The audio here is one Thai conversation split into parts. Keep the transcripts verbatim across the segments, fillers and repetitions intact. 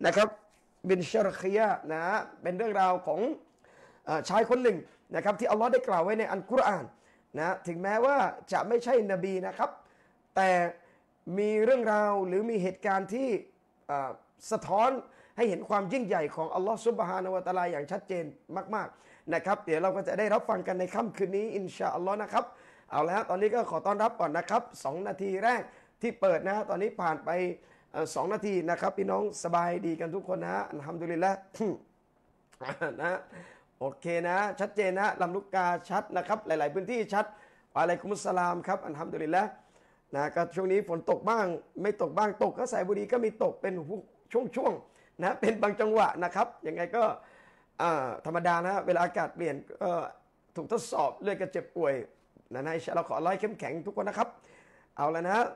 นะครับบินชารคียะนะเป็นเรื่องราวของชายคนหนึ่งนะครับที่อัลลอฮ์ได้กล่าวไว้ในอัลกุรอานนะถึงแม้ว่าจะไม่ใช่นบีนะครับแต่มีเรื่องราวหรือมีเหตุการณ์ที่สะท้อนให้เห็นความยิ่งใหญ่ของอัลลอฮ์ซุบฮานะฮูวะตะอาลาอย่างชัดเจนมากๆนะครับเดี๋ยวเราก็จะได้รับฟังกันในค่ำคืนนี้อินชาอัลลอฮ์นะครับเอาละตอนนี้ก็ขอต้อนรับก่อนนะครับสองนาทีแรกที่เปิดนะตอนนี้ผ่านไปสองนาทีนะครับพี่น้องสบายดีกันทุกคนนะอัลฮัมดุลิลละนะโอเคนะชัดเจนนะลำลูกกาชัดนะครับหลายๆพื้นที่ชัดอะลัยกุมุสสลามครับอัลฮัมดุลิลละนะก็ช่วงนี้ฝนตกบ้างไม่ตกบ้างตกก็สายบุรีก็มีตกเป็นช่วงๆนะเป็นบางจังหวะนะครับยังไงก็ธรรมดานะเวลาอากาศเปลี่ยนก็ถูกทดสอบเรื่อยก็เจ็บป่วยนะนายเราขอร้อยเข้มแข็งทุกคนนะครับเอาแล้วนะ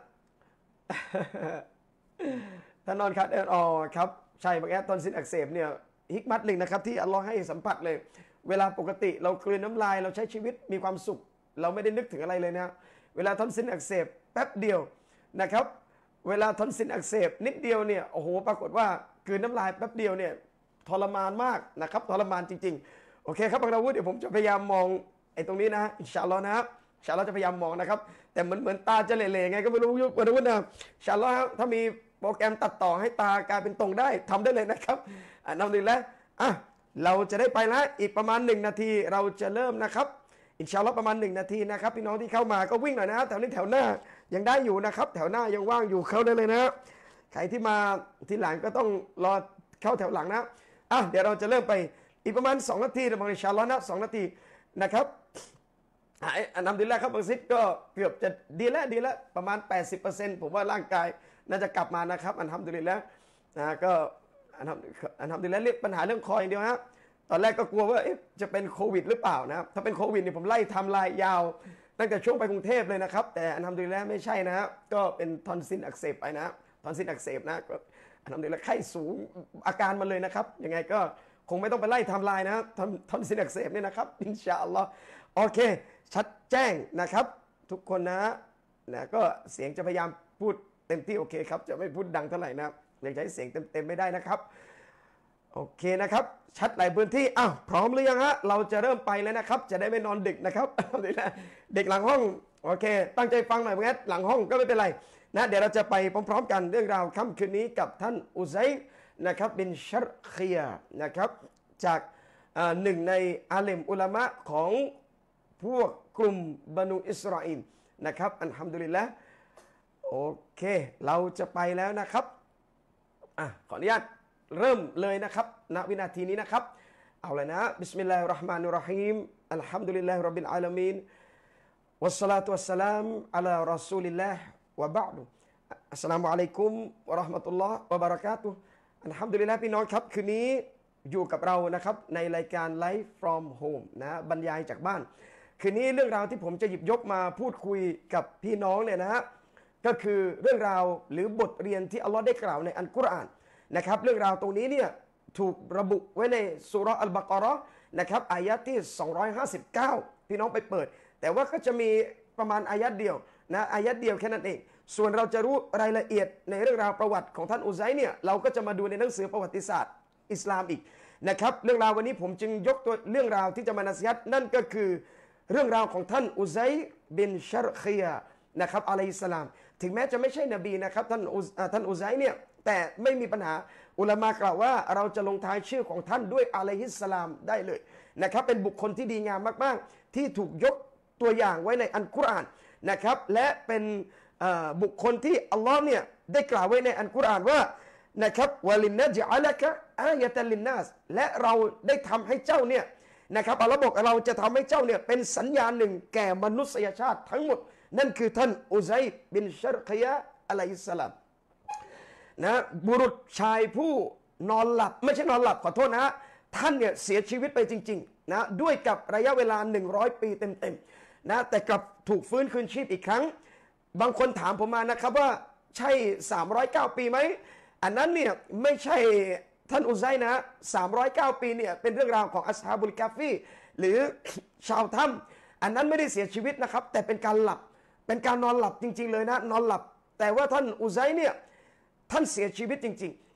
ท่านนอนคัดเอออ๋อครับใช่บางแอดตอนสิ้นอักเสบเนี่ยฮิกมัตหนึ่งนะครับที่อัลลอฮ์ให้สัมผัสเลยเวลาปกติเรากลืนน้ำลายเราใช้ชีวิตมีความสุขเราไม่ได้นึกถึงอะไรเลยนะเวลาทอนซิลอักเสบแป๊บเดียวนะครับเวลาทอนซิลอักเสบนิดเดียวเนี่ยโอ้โหปรากฏว่ากลืนน้ำลายแป๊บเดียวเนี่ยทรมานมากนะครับทรมานจริงๆโอเคครับบางราวุธเดี๋ยวผมจะพยายามมองไอ้ตรงนี้นะอินชาอัลลอฮ์นะครับอินชาอัลลอฮ์จะพยายามมองนะครับแต่เหมือนเหมือนตาจะเหล่ๆไงก็ไม่รู้ยุคบางราวุธนะอินชาอัลลอฮ์ถ้ามีโปรแกรมตัดต่อให้ตากลายเป็นตรงได้ทำได้เลยนะครับอันนั้นดีแล้วอ่ะเราจะได้ไปแล้วอีกประมาณหนึ่งนาทีเราจะเริ่มนะครับอินชาอัลลอฮ์ประมาณหนึ่งนาทีนะครับพี่น้องที่เข้ามาก็วิ่งหน่อยนะแถวนี้แถวหน้ายังได้อยู่นะครับแถวหน้ายังว่างอยู่เข้าได้เลยนะใครที่มาทีหลังก็ต้องรอเข้าแถวหลังนะอ่ะเดี๋ยวเราจะเริ่มไปอีกประมาณสองนาทีนะบางอินชาอัลลอฮ์นะสองนาทีนะครับอันนั้นดีแล้วครับบางซิดก็เกือบจะดีแล้วดีแล้วประมาณ แปดสิบเปอร์เซ็นต์ ผมว่าร่างกายน่าจะกลับมานะครับอันทำดีแล้วนะก็อันทำอันทำดีแล้วเรียกปัญหาเรื่องคออย่างเดียวนะตอนแรกก็กลัวว่าจะเป็นโควิดหรือเปล่านะถ้าเป็นโควิดเนี่ยผมไล่ทำลายยาวตั้งแต่ช่วงไปกรุงเทพเลยนะครับแต่อันทำดีแล้วไม่ใช่นะก็เป็นทอนซิลอักเสบไปนะทอนซิลอักเสบนะก็อันทำดีแล้วไข้สูงอาการมันเลยนะครับยังไงก็คงไม่ต้องไปไล่ทำลายนะทอนซิลอักเสบเนี่ยนะครับอินชาอัลลอฮ์โอเคชัดแจ้งนะครับทุกคนนะนะก็เสียงจะพยายามพูดเต็มที่โอเคครับจะไม่พูดดังเท่าไหร่นะยังใช้เสียงเต็มๆไม่ได้นะครับโอเคนะครับชัดหลายพื้นที่อ้าวพร้อมหรือยังฮะเราจะเริ่มไปแล้วนะครับจะได้ไม่นอนดึกนะครับเด็กหลังห้องโอเคตั้งใจฟังหน่อยเพื่อนหลังห้องก็ไม่เป็นไรนะเดี๋ยวเราจะไปพร้อมๆกันเรื่องราวค่ำคืนนี้กับท่านอุซัยนะครับบินชัรคียะนะครับจากหนึ่งในอาเลมอุลามะของพวกกลุ่มบานูอิสราเอลนะครับอัลฮัมดุลิลละโอเคเราจะไปแล้วนะครับอ่ะขออนุญาตเริ่มเลยนะครับณวินาทีนี้นะครับเอาเลยนะบิสมิลลาฮิรเราะห์มานิรเราะฮีมอัลฮัมดุลิลลาฮิร็อบบิลอาลามีนวัสศอลาตุวัสสลามอะลารอซูลิลลาห์วะบะอ์ดุอัสสลามุอะลัยกุมวะเราะห์มะตุลลอฮ์วะบะเราะกาตุฮ์อัลฮัมดุลิลลาห์พี่น้องครับคืนนี้อยู่กับเรานะครับในรายการ Live from Home นะบรรยายจากบ้านคืนนี้เรื่องราวที่ผมจะหยิบยกมาพูดคุยกับพี่น้องเนี่ยนะฮะก็คือเรื่องราวหรือบทเรียนที่อัลลอฮ์ได้กล่าวในอัลกุรอานนะครับเรื่องราวตรงนี้เนี่ยถูกระบุไว้ในซูเราะห์อัลบะเกาะเราะห์นะครับอายะห์ที่สองร้อยห้าสิบเก้าพี่น้องไปเปิดแต่ว่าก็จะมีประมาณอายะห์เดียวนะอายะห์เดียวแค่นั้นเองส่วนเราจะรู้รายละเอียดในเรื่องราวประวัติของท่านอุซัยเนี่ยเราก็จะมาดูในหนังสือประวัติศาสตร์อิสลามอีกนะครับเรื่องราววันนี้ผมจึงยกตัวเรื่องราวที่จะมานัสยัดนั่นก็คือเรื่องราวของท่านอุซัยบินชัรคียะนะครับอะลัยฮิสสลามถึงแม้จะไม่ใช่นบีนะครับท่านท่านอุซัยเนี่ยแต่ไม่มีปัญหาอุลามากล่าวว่าเราจะลงท้ายชื่อของท่านด้วยอะลัยฮิสสลามได้เลยนะครับเป็นบุคคลที่ดีงามมากๆที่ถูกยกตัวอย่างไว้ในอัลกุรอานนะครับและเป็นบุคคลที่อัลลอฮ์เนี่ยได้กล่าวไว้ในอัลกุรอานว่านะครับวะลินนะจะอะละกะอายะตัลลินนัสและเราได้ทำให้เจ้าเนี่ยนะครับอัลลอฮ์บอกเราจะทำให้เจ้าเนี่ยเป็นสัญญาณหนึ่งแก่มนุษยชาติทั้งหมดนั่นคือท่านอุซัยบินชัรคียะอะลัยฮิสสลามนะบุรุษชายผู้นอนหลับไม่ใช่นอนหลับขอโทษนะท่านเนี่ยเสียชีวิตไปจริงๆนะด้วยกับระยะเวลาหนึ่งร้อยปีเต็มๆนะแต่กลับถูกฟื้นคืนชีพอีกครั้งบางคนถามผมมานะครับว่าใช่สามร้อยเก้าปีไหมอันนั้นเนี่ยไม่ใช่ท่านอุซัยนะสามร้อยเก้าปีเนี่ยเป็นเรื่องราวของอัสฮาบุลกาฟีหรือชาวถ้ำอันนั้นไม่ได้เสียชีวิตนะครับแต่เป็นการหลับเป็นการนอนหลับจริงๆเลยนะนอนหลับแต่ว่าท่านอุซัยเนี่ยท่านเสียชีวิตจริง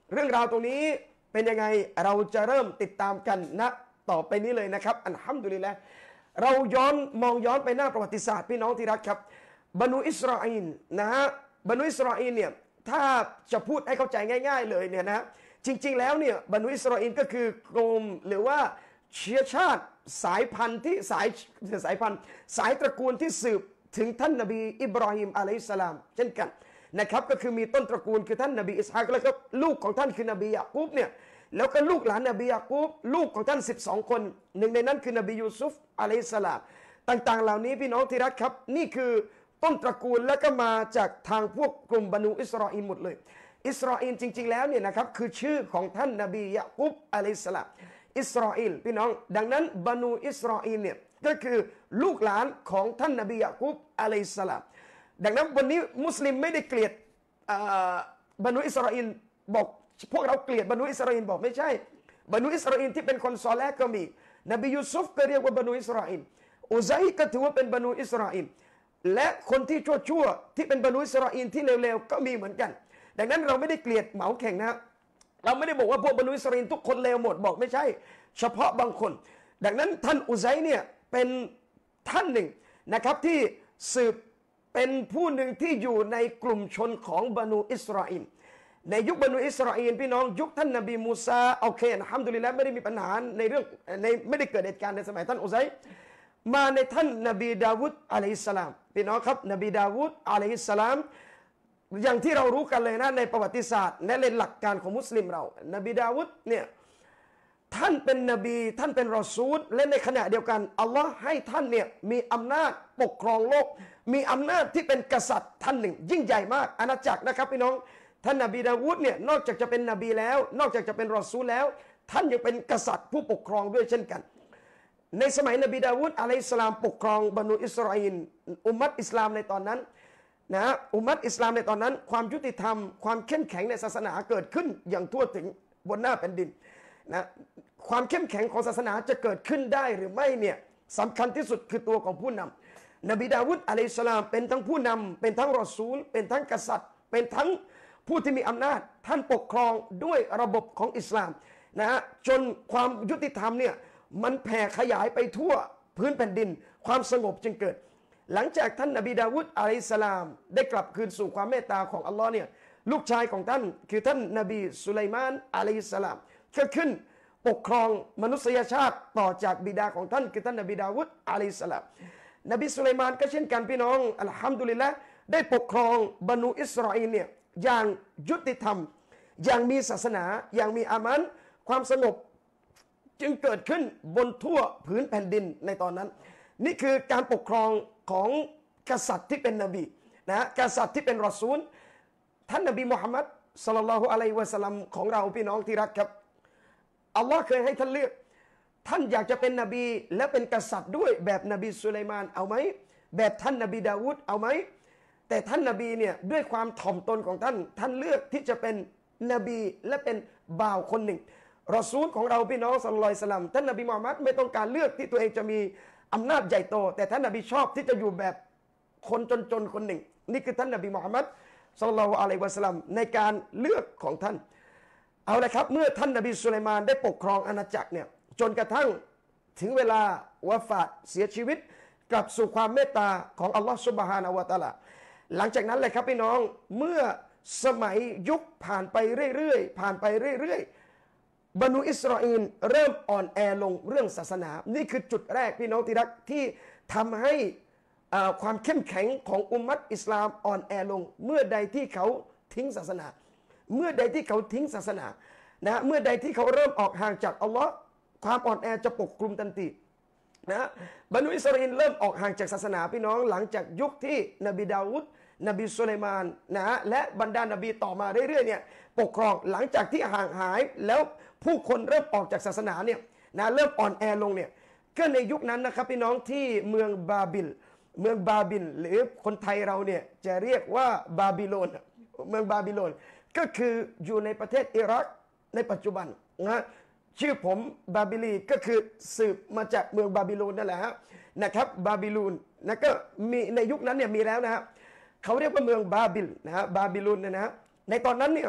เรื่องราวตรงนี้เป็นยังไงเราจะเริ่มติดตามกันนะต่อไปนี้เลยนะครับอัลฮัมดุลิลละห์เราย้อนมองย้อนไปหน้าประวัติศาสตร์พี่น้องที่รักครับบรรดาอิสราเอลนะฮะบรรดาอิสราเอลเนี่ยถ้าจะพูดให้เข้าใจง่ายๆเลยเนี่ยนะจริงๆแล้วเนี่ยบรรดาอิสราเอลก็คือกลุ่มหรือว่าเชื้อชาติสายพันธุ์ที่สายสายพันธุ์สายตระกูลที่สืบถึงท่านนบีอิบราฮิมอะลัยฮิสสลามเช่นกันนะครับก็คือมีต้นตระกูลคือท่านนบีอิสฮากแล้วก็ลูกของท่านคือนบียะกูบเนี่ยแล้วก็ลูกหลานนบียะกูบลูกของท่านสิบสองคนหนึ่งในนั้นคือนบียูซุฟอะลัยฮิสสลามต่างๆเหล่านี้พี่น้องที่รักครับนี่คือต้นตระกูลแล้วก็มาจากทางพวกกลุ่มบรรดาอิสราเอลหมดเลยอิสราเอลจริงๆแล้วเนี่ยนะครับคือชื่อของท่านนบียะกูบอะลัยฮิสสลามอิสราเอลพี่น้องดังนั้นบรรดาอิสราเอลเนี่ยก็คือลูกหลานของท่านนบียะกูบอะลัยฮิสสลามดังนั้นวันนี้มุสลิมไม่ได้เกลียดบรรดาอิสราเอลบอกพวกเราเกลียดบรรดาอิสราเอลบอกไม่ใช่บรรดาอิสราเอลที่เป็นคนซอเลห์ก็มีนบียูซุฟก็เรียกว่าบรรดาอิสราเอลอุซัยก็ถือว่าเป็นบรรดาอิสราเอลและคนที่ชั่วๆที่เป็นบรรดาอิสราเอลที่เลวๆก็มีเหมือนกันดังนั้นเราไม่ได้เกลียดเหมาแข่งนะเราไม่ได้บอกว่าพวกบรรดาอิสราเอลทุกคนเลวหมดบอกไม่ใช่เฉพาะบางคนดังนั้นท่านอุซัยเนี่ยเป็นท่านหนึ่งนะครับที่สืบเป็นผู้หนึ่งที่อยู่ในกลุ่มชนของบรรดาอิสราเอลในยุคบรรดาอิสราเอลพี่น้องยุคท่านนบีมูซาโอเคอัลฮัมดุลิลละห์ไม่ได้มีปัญหาในเรื่องในไม่ได้เกิดเหตุการณ์ในสมัยท่านอุซัยมาในท่านนบีดาวุดอะลัยฮิสสลามพี่น้องครับนบีดาวุดอะลัยฮิสสลามอย่างที่เรารู้กันเลยนะในประวัติศาสตร์และในหลักการของมุสลิมเรานบีดาวุดเนี่ยท่านเป็นนบีท่านเป็นรอซูลและในขณะเดียวกันอัลลอฮ์ให้ท่านเนี่ยมีอำนาจปกครองโลกมีอำนาจที่เป็นกษัตริย์ท่านหนึ่งยิ่งใหญ่มากอาณาจักรนะครับพี่น้องท่านนบีดาวูดเนี่ยนอกจากจะเป็นนบีแล้วนอกจากจะเป็นรอซูลแล้วท่านยังเป็นกษัตริย์ผู้ปกครองด้วยเช่นกันในสมัยนบีดาวูดอะลัยฮิสสลามปกครองบรรดาอิสราเอลอุมมัตอิสลามในตอนนั้นนะอุมมัตอิสลามในตอนนั้นความยุติธรรมความเข้มแข็งในศาสนาเกิดขึ้นอย่างทั่วถึงบนหน้าแผ่นดินนะความเข้มแข็งของศาสนาจะเกิดขึ้นได้หรือไม่เนี่ยสำคัญที่สุดคือตัวของผู้นำนบีดาวุดอะลัยฮิสสลามเป็นทั้งผู้นำเป็นทั้งรอซูลเป็นทั้งกษัตริย์เป็นทั้งผู้ที่มีอำนาจท่านปกครองด้วยระบบของอิสลามนะฮะจนความยุติธรรมเนี่ยมันแผ่ขยายไปทั่วพื้นแผ่นดินความสงบจึงเกิดหลังจากท่านนบีดาวุดอะลัยฮิสสลามได้กลับคืนสู่ความเมตตาของอัลลอฮ์เนี่ยลูกชายของท่านคือท่านนบีสุไลมานอะลัยฮิสสลามก็ขึ้นปกครองมนุษยชาติต่อจากบิดาของท่านคือท่านนบีดาวุดอะลัยฮิสสลามนบีสุไลมานก็เช่นกันพี่น้องอัลฮัมดุลิลละห์ได้ปกครองบรรดาอิสราเอลเนี่ยอย่างยุติธรรมอย่างมีศาสนาอย่างมีอามันความสงบจึงเกิดขึ้นบนทั่วผืนแผ่นดินในตอนนั้นนี่คือการปกครองของกษัตริย์ที่เป็นนบีนะกษัตริย์ที่เป็นรอซูลท่านนบีมุฮัมมัดศ็อลลัลลอฮุอะลัยฮิวะซัลลัมของเราพี่น้องที่รักครับอัลลอฮ์เคยให้ท่านเลือกท่านอยากจะเป็นนบีและเป็นกษัตริย์ด้วยแบบนบีสุไลมานเอาไหมแบบท่านนบีดาวูดเอาไหมแต่ท่านนบีเนี่ยด้วยความถ่อมตนของท่านท่านเลือกที่จะเป็นนบีและเป็นบ่าวคนหนึ่งรอซูลของเราพี่น้องศ็อลลัลลอฮุอะลัยฮิวะซัลลัมท่านนบีมุฮัมมัดไม่ต้องการเลือกที่ตัวเองจะมีอำนาจใหญ่โตแต่ท่านนบีชอบที่จะอยู่แบบคนจนๆคนหนึ่งนี่คือท่านนบีมุฮัมมัดศ็อลลัลลอฮุอะลัยฮิวะซัลลัมในการเลือกของท่านเอาละครับเมื่อท่านนบีสุไลมานได้ปกครองอาณาจักรเนี่ยจนกระทั่งถึงเวลาวะฟาตเสียชีวิตกลับสู่ความเมตตาของอัลลอฮฺซุบฮานะฮูวะตะอาลาหลังจากนั้นเลยครับพี่น้องเมื่อสมัยยุคผ่านไปเรื่อยๆผ่านไปเรื่อยๆบรรดาอิสราเอลเริ่มอ่อนแอลงเรื่องศาสนานี่คือจุดแรกพี่น้องที่รักที่ทำให้ความเข้มแข็งของอุมมัตอิสลามอ่อนแอลงเมื่อใดที่เขาทิ้งศาสนาเมื่อใดที่เขาทิ้งศาสนานะเมื่อใดที่เขาเริ่มออกห่างจากอัลลอฮ์ความอ่อนแอจะปกคลุมทันทีนะบรรดาอิสราเอลเริ่มออกห่างจากศาสนาพี่น้องหลังจากยุคที่นบีดาวูดนบีสุไลมานนะและบรรดานบีต่อมาเรื่อยๆเนี่ยปกครองหลังจากที่ห่างหายแล้วผู้คนเริ่มออกจากศาสนาเนี่ยนะเริ่มอ่อนแอลงเนี่ยก็ในยุคนั้นนะครับพี่น้องที่เมืองบาบิลเมืองบาบิลหรือคนไทยเราเนี่ยจะเรียกว่าบาบิโลนเมืองบาบิโลนก็คืออยู่ในประเทศอิรักในปัจจุบันนะชื่อผมบาบิลีก็คือสืบมาจากเมืองบาบิโลนนั่นแหละฮะนะครับบาบิลูนนะก็มีในยุคนั้นเนี่ยมีแล้วนะฮะเขาเรียกว่าเมืองบาบิลนะฮะบาบิลูนนะฮะในตอนนั้นเนี่ย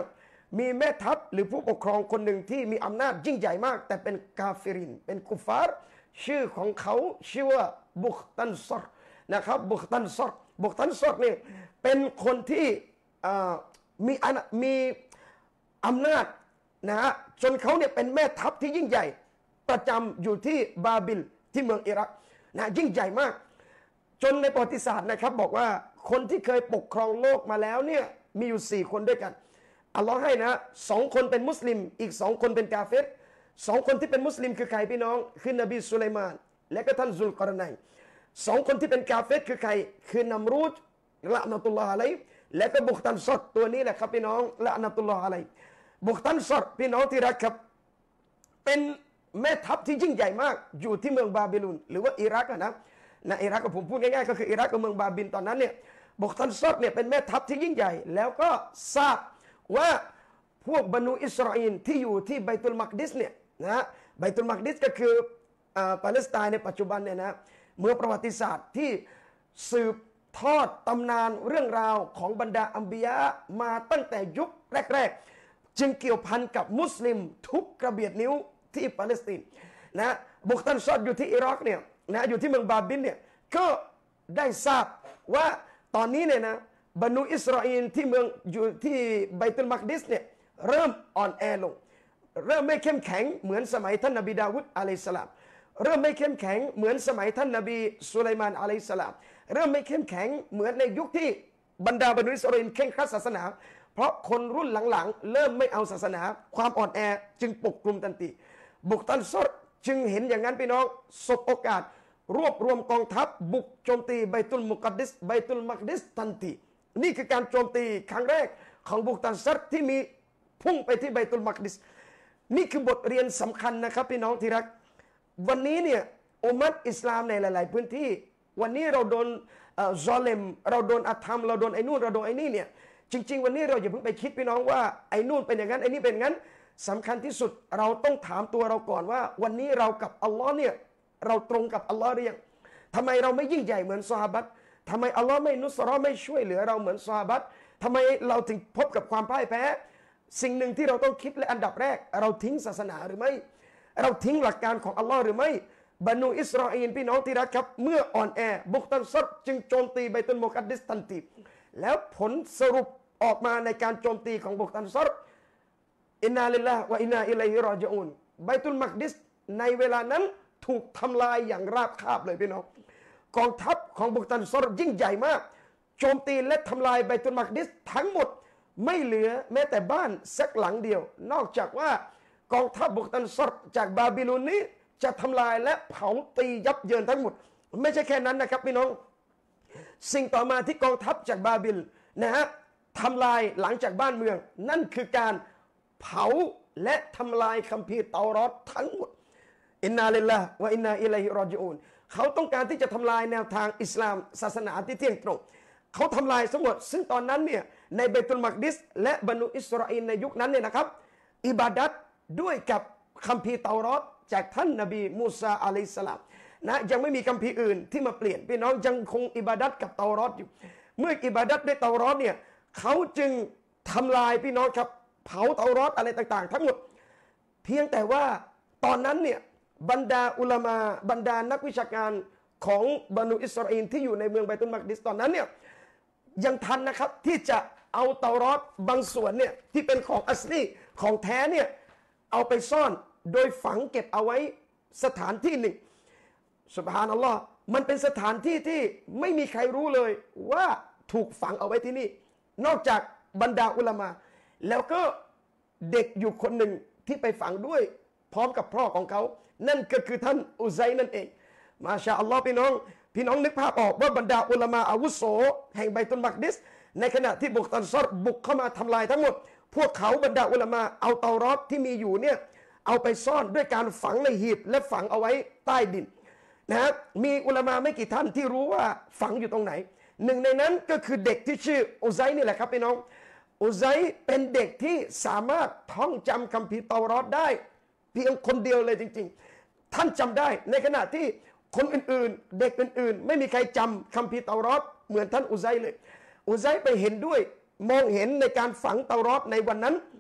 มีแม่ทัพหรือผู้ปกครองคนหนึ่งที่มีอำนาจยิ่งใหญ่มาก แต่เป็นกาฟิรินเป็นกุฟาร์ชื่อของเขาชื่อว่าบุคตันซอรนะครับบุคตันซอรบุคตันซอรนี่เป็นคนที่มีมีอำนาจนะฮะจนเขาเนี่ยเป็นแม่ทัพที่ยิ่งใหญ่ประจำอยู่ที่บาบิลที่เมืองอิรักนะยิ่งใหญ่มากจนในประวัติศาสตร์นะครับบอกว่าคนที่เคยปกครองโลกมาแล้วเนี่ยมีอยู่สี่คนด้วยกันอัลลอฮ์ให้นะสองคนเป็นมุสลิมอีกสองคนเป็นกาเฟรสองคนที่เป็นมุสลิมคือใครพี่น้องคือนบีสุไลมานและก็ท่านซุลกรนัยสองคนที่เป็นกาเฟรคือใครคือนัมรูดละนะตุลลอฮ์อะลัยและก็บุคตันซอดตัวนี้แหละครับพี่น้องละนะตุลลอฮ์อะลัยบุคตันซอดพี่น้องที่รักครับเป็นแม่ทัพที่ยิ่งใหญ่มากอยู่ที่เมืองบาบิลุนหรือว่าอิรักนะนะอิรักก็ผมพูดง่ายๆก็คืออิรักกับเมืองบาบิลตอนนั้นเนี่ยบุคตันซอดเนี่ยเป็นแม่ทัพที่ยิ่งใหญ่แล้วก็ทราบว่าพวกบรรดาอิสราเอลที่อยู่ที่ไบตุลมักดิสเนี่ยนะไบตุลมักดิสก็คือปาเลสไตน์ในปัจจุบันเนี่ยนะเมื่อประวัติศาสตร์ที่สืบทอดตำนานเรื่องราวของบรรดาอัมบิยะมาตั้งแต่ยุคแรกๆจึงเกี่ยวพันกับมุสลิมทุกกระเบียดนิ้วที่ปาเลสไตน์นะบุคตันซอดอยู่ที่อิรักเนี่ยนะอยู่ที่เมืองบาบิลเนี่ยก็ได้ทราบว่าตอนนี้เนี่ยนะบรรดาอิสราเอลที่เมืองอยู่ที่ไบตุลมักดิสเนี่ยเริ่มอ่อนแอลงเริ่มไม่เข้มแข็งเหมือนสมัยท่านนบีดาวุดอะลัยฮิสสลามเริ่มไม่เข้มแข็งเหมือนสมัยท่านนบีสุไลมานอะลัยฮิสสลามเริ่มไม่เข้มแข็งเหมือนในยุคที่บรรดาบรรดาอิสราเอลเคร่งครัดศาสนาเพราะคนรุ่นหลังๆเริ่มไม่เอาศาสนาความอ่อนแอจึงปกคลุมทันทีบุคตันซอดจึงเห็นอย่างนั้นพี่น้องสบโอกาสรวบรวมกองทัพบุกโจมตีไบตุลมุกัดดิสไบตุลมักดิสทันทีนี่คือการโจมตีครั้งแรกของบุคตันซอดที่มีพุ่งไปที่ไบตุลมักดิสนี่คือบทเรียนสำคัญนะครับพี่น้องที่รักวันนี้เนี่ยอุมัตอิสลามในหลายๆพื้นที่วันนี้เราโดนซอเลมเราโดนอาธรรมเราโดนไอ้นู่นเราโดนไอ้นี่เนี่ยจริงๆวันนี้เราอย่าเพิ่งไปคิดพี่น้องว่าไอ้นู่นเป็นอย่างนั้นไอ้นี่เป็นอย่างนั้นสำคัญที่สุดเราต้องถามตัวเราก่อนว่าวันนี้เรากับอัลลอฮ์เนี่ยเราตรงกับอัลลอฮ์หรือยังทำไมเราไม่ยิ่งใหญ่เหมือนซอฮาบะห์ทำไมอัลลอฮ์ไม่นุสเราะห์ไม่ช่วยเหลือเราเหมือนซอฮาบะห์ทำไมเราถึงพบกับความพ่ายแพ้สิ่งหนึ่งที่เราต้องคิดและอันดับแรกเราทิ้งศาสนาหรือไม่เราทิ้งหลักการของอัลลอฮ์หรือไม่บรรดาอิสราเอลพี่น้องที่รักครับเมื่ออ่อนแอบุคตันซอดจึงโจมตีไบตุลมุกัดดิสทันทีแล้วผลสรุปออกมาในการโจมตีของบุคตันซอดอินนาลิลลาฮ์วะอินนาอิลัยฮิรอญิอูนไบตุลมักดิสในเวลานั้นถูกทำลายอย่างราบคาบเลยพี่น้องกองทัพของบุคตันซอดยิ่งใหญ่มากโจมตีและทำลายไบตุลมักดิสทั้งหมดไม่เหลือแม้แต่บ้านสักหลังเดียวนอกจากว่ากองทัพบุคตันซอดจากบาบิโลนนี้จะทำลายและเผาตียับเยินทั้งหมดไม่ใช่แค่นั้นนะครับพี่น้องสิ่งต่อมาที่กองทัพจากบาบิลนะฮะทำลายหลังจากบ้านเมืองนั่นคือการเผาและทำลายคัมภีร์เตารอดทั้งหมดอินนาลิลลาฮ์วะอินนาอิลัยฮิรอญิอูนเขาต้องการที่จะทำลายแนวทางอิสลามศาสนาที่เที่ยงตรงเขาทำลายทั้งหมดซึ่งตอนนั้นเนี่ยในไบตุลมักดิสและบรรดาอิสราเอลในยุคนั้นเนี่ยนะครับอิบาดัตด้วยกับคัมภีร์เตารอดจากท่านนบีมูซาอะลัยฮิสสลามนะยังไม่มีคัมภีร์อื่นที่มาเปลี่ยนพี่น้องยังคงอิบาดัตกับเตารอดอยู่เมื่ออิบาดัตด้วยเตารอดเนี่ยเขาจึงทำลายพี่น้องครับเผาเตารอดอะไรต่างๆทั้งหมดเพียงแต่ว่าตอนนั้นเนี่ยบรรดาอุลามาบรรดานักวิชาการของบรรดาอิสราเอลที่อยู่ในเมืองไบตุลมักดิสตอนนั้นเนี่ยยังทันนะครับที่จะเอาเตารอดบางส่วนเนี่ยที่เป็นของอัสลีของแท้เนี่ยเอาไปซ่อนโดยฝังเก็บเอาไว้สถานที่หนึ่งซุบฮานัลลอฮ์มันเป็นสถานที่ที่ไม่มีใครรู้เลยว่าถูกฝังเอาไว้ที่นี่นอกจากบรรดาอุลามาแล้วก็เด็กอยู่คนหนึ่งที่ไปฝังด้วยพร้อมกับพ่อของเขานั่นก็คือท่านอุซัยนั่นเองมาชาอัลลอฮ์พี่น้องพี่น้องนึกภาพออกว่าบรรดาอุลามาอาวุโสแห่งไบตุลมักดิสในขณะที่บุคตันซอดบุกเข้ามาทำลายทั้งหมดพวกเขาบรรดาอุลามาเอาเตารอดที่มีอยู่เนี่ยเอาไปซ่อนด้วยการฝังในหีบและฝังเอาไว้ใต้ดินนะมีอุลามาไม่กี่ท่านที่รู้ว่าฝังอยู่ตรงไหนหนึ่งในนั้นก็คือเด็กที่ชื่ออุซัยนี่แหละครับพี่น้องอุซัยเป็นเด็กที่สามารถท่องจำคัมภีร์เตารอดได้เพียงคนเดียวเลยจริงๆท่านจำได้ในขณะที่คนอื่นๆเด็กอื่นๆไม่มีใครจำคัมภีร์เตารอดเหมือนท่านอุซัยเลยอุซัยไปเห็นด้วยมองเห็นในการฝังเตารอดในวันนั้น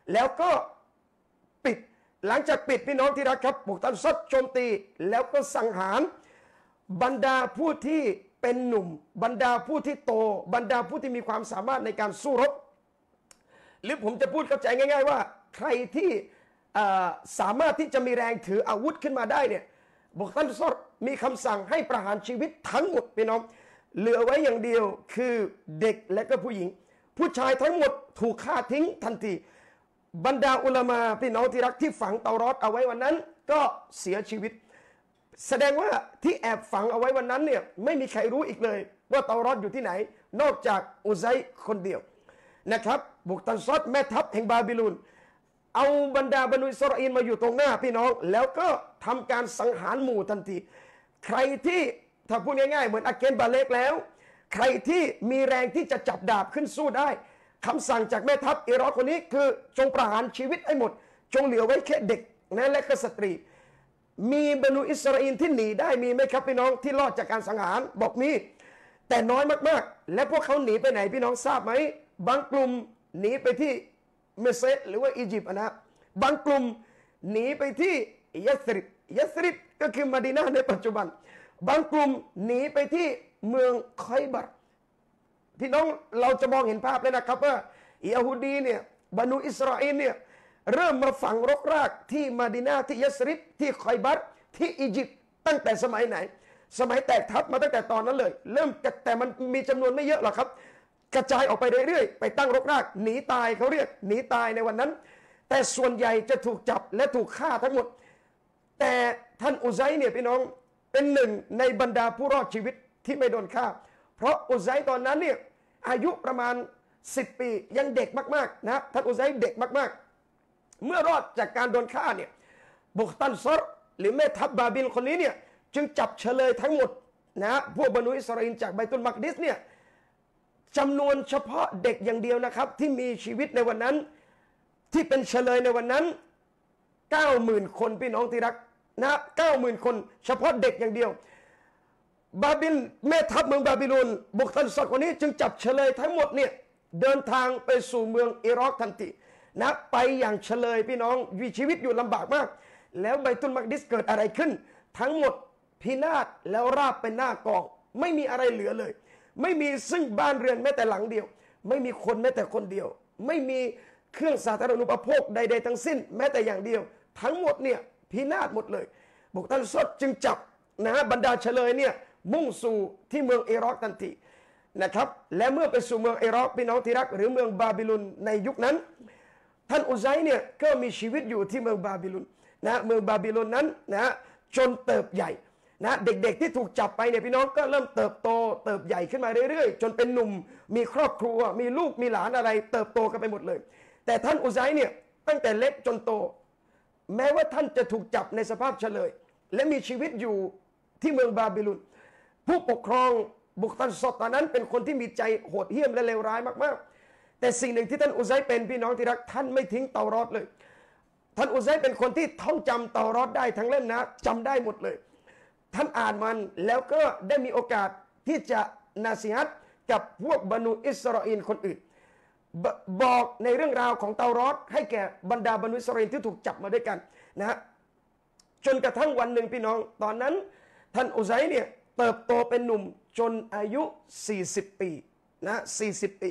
แล้วก็ปิดหลังจากปิดพี่น้องที่รักครับบุกตันซดโจมตีแล้วก็สังหารบรรดาผู้ที่เป็นหนุ่มบรรดาผู้ที่โตบรรดาผู้ที่มีความสามารถในการสู้รบหรือผมจะพูดเข้าใจง่ายๆว่าใครที่สามารถที่จะมีแรงถืออาวุธขึ้นมาได้เนี่ยบุกตันซดมีคำสั่งให้ประหารชีวิตทั้งหมดพี่น้องเหลือไว้อย่างเดียวคือเด็กและก็ผู้หญิงผู้ชายทั้งหมดถูกฆ่าทิ้งทันทีบรรดาอุลามาพี่น้องที่รักที่ฝังเตารอดเอาไว้วันนั้นก็เสียชีวิตแสดงว่าที่แอบฝังเอาไว้วันนั้นเนี่ยไม่มีใครรู้อีกเลยว่าเตารอดอยู่ที่ไหนนอกจากอุซัยคนเดียวนะครับบุกตันซอดแม่ทัพแห่งบาบิลูนเอาบรรดาบรรดาอิสราเอลมาอยู่ตรงหน้าพี่น้องแล้วก็ทำการสังหารหมู่ทันทีใครที่ถ้าพูดง่ายๆเหมือนอาเกนบาเลกแล้วใครที่มีแรงที่จะจับดาบขึ้นสู้ได้คำสั่งจากแม่ทัพอิรักคนนี้คือจงประหารชีวิตให้หมดจงเหลือไว้แค่เด็กนะและก็สตรีมีบรรดาอิสราเอลที่หนีได้มีไหมครับพี่น้องที่รอดจากการสังหารบอกมีแต่น้อยมากๆและพวกเขาหนีไปไหนพี่น้องทราบไหมบางกลุ่มหนีไปที่เมเซตหรือว่าอียิปต์นะบางกลุ่มหนีไปที่ยัสริบยัสริบก็คือมะดีนะห์ในปัจจุบันบางกลุ่มหนีไปที่เมืองคอยบัรพี่น้องเราจะมองเห็นภาพเลยนะครับว่ายะฮูดีเนี่ยบรรดาอิสราเอลเนี่ยเริ่มมาฝังรกรากที่มะดีนะห์ที่ยัสริบที่คอยบัรที่อียิปต์ตั้งแต่สมัยไหนสมัยแตกทัพมาตั้งแต่ตอนนั้นเลยเริ่มแต่มันมีจำนวนไม่เยอะหรอกครับกระจายออกไปเรื่อยๆไปตั้งรกรากหนีตายเขาเรียกหนีตายในวันนั้นแต่ส่วนใหญ่จะถูกจับและถูกฆ่าทั้งหมดแต่ท่านอุซัยเนี่ยพี่น้องเป็นหนึ่งในบรรดาผู้รอดชีวิตที่ไม่โดนฆ่าเพราะอุซัยตอนนั้นเนี่ยอายุประมาณสิบปียังเด็กมากๆนะท่านอุซัยเด็กมากๆเมื่อรอดจากการโดนฆ่าเนี่ยบุกตันซอรหรือแม่ทัพบาบิลคนนี้เนี่ยจึงจับเฉลยทั้งหมดนะพวกบรรดาอิสราเอลจากไบตุลมักดิสเนี่ยจำนวนเฉพาะเด็กอย่างเดียวนะครับที่มีชีวิตในวันนั้นที่เป็นเฉลยในวันนั้น เก้าหมื่น คนพี่น้องที่รักนะเก้าหมื่น คนเฉพาะเด็กอย่างเดียวบาบิลแม่ทัพเมืองบาบิโลนบุกตันซอดคนนี้จึงจับเฉลยทั้งหมดเนี่ยเดินทางไปสู่เมืองอิรักทันทีนะไปอย่างเฉลยพี่น้องมีชีวิตอยู่ลำบากมากแล้วไบตุลมักดิสเกิดอะไรขึ้นทั้งหมดพินาศแล้วราบเป็นหน้ากองไม่มีอะไรเหลือเลยไม่มีซึ่งบ้านเรือนแม้แต่หลังเดียวไม่มีคนแม้แต่คนเดียวไม่มีเครื่องสาธารณูปโภคใดๆทั้งสิ้นแม้แต่อย่างเดียวทั้งหมดเนี่ยพินาศหมดเลยบุกตันซอดจึงจับนะบรรดาเฉลยเนี่ยมุ่งสู่ที่เมืองอิรักทันทีนะครับและเมื่อไปสู่เมืองอิรักพี่น้องที่รักหรือเมืองบาบิโลนในยุคนั้นท่านอุซัยเนี่ยก็มีชีวิตอยู่ที่เมืองบาบิโลนนะเมืองบาบิโลนนั้นนะจนเติบใหญ่นะเด็กๆที่ถูกจับไปเนี่ยพี่น้องก็เริ่มเติบโตเติบใหญ่ขึ้นมาเรื่อยๆจนเป็นหนุ่มมีครอบครัวมีลูกมีหลานอะไรเติบโตกันไปหมดเลยแต่ท่านอุซัยเนี่ยตั้งแต่เล็กจนโตแม้ว่าท่านจะถูกจับในสภาพเฉลยและมีชีวิตอยู่ที่เมืองบาบิโลนผู้ปกครองบุกตันซอดตอนนั้นเป็นคนที่มีใจโหดเหี้ยมและเลวร้ายมากๆแต่สิ่งหนึ่งที่ท่านอุซัยเป็นพี่น้องที่รักท่านไม่ทิ้งเตารอดเลยท่านอุซัยเป็นคนที่ท่องจำเตารอดได้ทั้งเล่มนะจำได้หมดเลยท่านอ่านมันแล้วก็ได้มีโอกาสที่จะนาซีฮัตกับพวกบรรดาอิสราเอลคนอื่นบอกในเรื่องราวของเตารอดให้แก่บรรดาบรรดาอิสราเอลที่ถูกจับมาด้วยกันนะจนกระทั่งวันหนึ่งพี่น้องตอนนั้นท่านอุซัยเนี่ยเติบโตเป็นหนุ่มจนอายุสี่สิบปีนะสี่สิบปี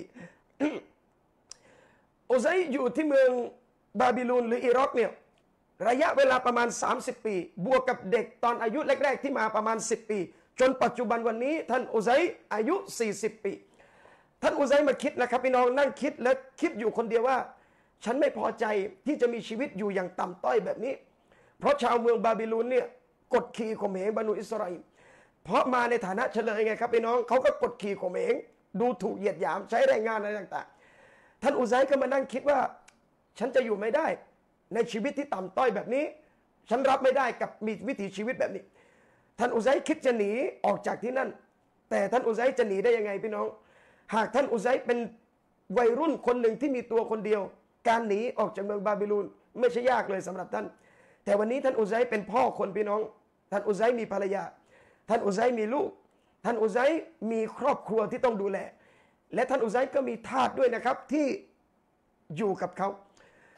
อุซัยอยู่ที่เมืองบาบิโลนหรืออิรักเนี่ยระยะเวลาประมาณสามสิบปีบวกกับเด็กตอนอายุแรกๆที่มาประมาณสิบปีจนปัจจุบันวันนี้ท่านอุซัยอายุสี่สิบปีท่านอุซัยมาคิดนะครับพี่น้องนั่งคิดและคิดอยู่คนเดียวว่าฉันไม่พอใจที่จะมีชีวิตอยู่อย่างต่ำต้อยแบบนี้เพราะชาวเมืองบาบิโลนเนี่ยกดขี่ข่มเหงบรรดาอิสราเอลเพราะมาในฐานะเฉลยไงครับพี่น้องเขาก็กดขี่ข่มเหงดูถูกเหยียดหยามใช้แรงงานอะไรต่างๆท่านอุซัยก็มานั่งคิดว่าฉันจะอยู่ไม่ได้ในชีวิตที่ต่ำต้อยแบบนี้ฉันรับไม่ได้กับมีวิถีชีวิตแบบนี้ท่านอุซัยคิดจะหนีออกจากที่นั่นแต่ท่านอุซัยจะหนีได้ยังไงพี่น้องหากท่านอุซัยเป็นวัยรุ่นคนหนึ่งที่มีตัวคนเดียวการหนีออกจากเมืองบาบิโลนไม่ใช่ยากเลยสำหรับท่านแต่วันนี้ท่านอุซัยเป็นพ่อคนพี่น้องท่านอุซัยมีภรรยาท่านอุซัยมีลูกท่านอุซัยมีครอบครัวที่ต้องดูแลและท่านอุซัยก็มีทาสด้วยนะครับที่อยู่กับเขา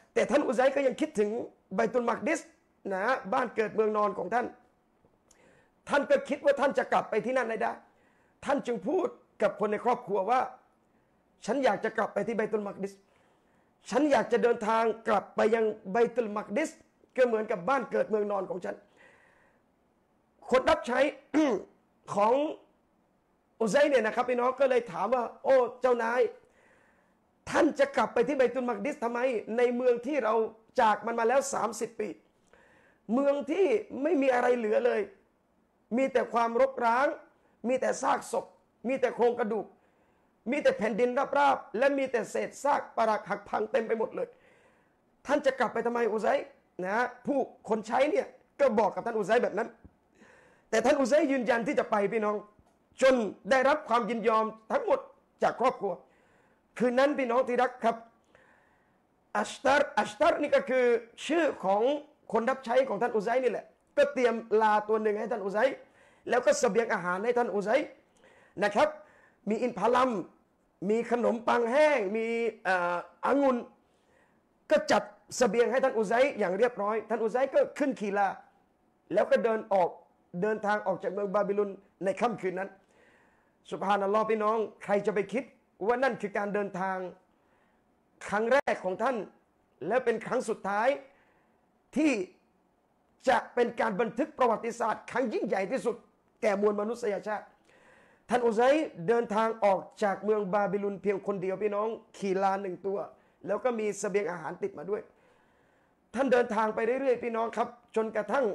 แต่ท่านอุซัยก็ยังคิดถึงไบตุลมักดิสนะบ้านเกิดเมืองนอนของท่านท่านก็คิดว่าท่านจะกลับไปที่นั่นได้ท่านจึงพูดกับคนในครอบครัวว่าฉันอยากจะกลับไปที่ไบตุลมักดิสฉันอยากจะเดินทางกลับไปยังไบตุลมักดิสก็เหมือนกับบ้านเกิดเมืองนอนของฉันคนรับใช้ ของอุซัยเนี่ยนะครับพี่น้องก็เลยถามว่าโอ้เจ้านายท่านจะกลับไปที่ไบตุลมักดิสทำไมในเมืองที่เราจากมันมาแล้วสามสิบปีเมืองที่ไม่มีอะไรเหลือเลยมีแต่ความรกร้างมีแต่ซากศพมีแต่โครงกระดูกมีแต่แผ่นดินราบๆและมีแต่เศษซากปรักหักพังเต็มไปหมดเลยท่านจะกลับไปทำไมอุซัยนะผู้คนใช้เนี่ยก็บอกกับท่านอุซัยแบบนั้นแต่ท่านอุซัยยืนยันที่จะไปพี่น้องจนได้รับความยินยอมทั้งหมดจากครอบครัวคืนนั้นพี่น้องที่รักครับอัชตารอัชตารนี่ก็คือชื่อของคนรับใช้ของท่านอุซัยนี่แหละก็เตรียมลาตัวหนึ่งให้ท่านอุซัยแล้วก็เสบียงอาหารให้ท่านอุซัยนะครับมีอินทผลัมมีขนมปังแห้งมีองุ่นก็จัดเสบียงให้ท่านอุซัยอย่างเรียบร้อยท่านอุซัยก็ขึ้นขี่ลาแล้วก็เดินออกเดินทางออกจากเมืองบาบิโลนในค่ำคืนนั้นซุบฮานัลลอฮ์พี่น้องใครจะไปคิดว่านั่นคือการเดินทางครั้งแรกของท่านและเป็นครั้งสุดท้ายที่จะเป็นการบันทึกประวัติศาสตร์ครั้งยิ่งใหญ่ที่สุดแก่มวลมนุษยชาติท่านอุซัยเดินทางออกจากเมืองบาบิโลนเพียงคนเดียวพี่น้องขี่ลาหนึ่งตัวแล้วก็มีเสบียงอาหารติดมาด้วยท่านเดินทางไปเรื่อยๆพี่น้องครับจนกระทั่ง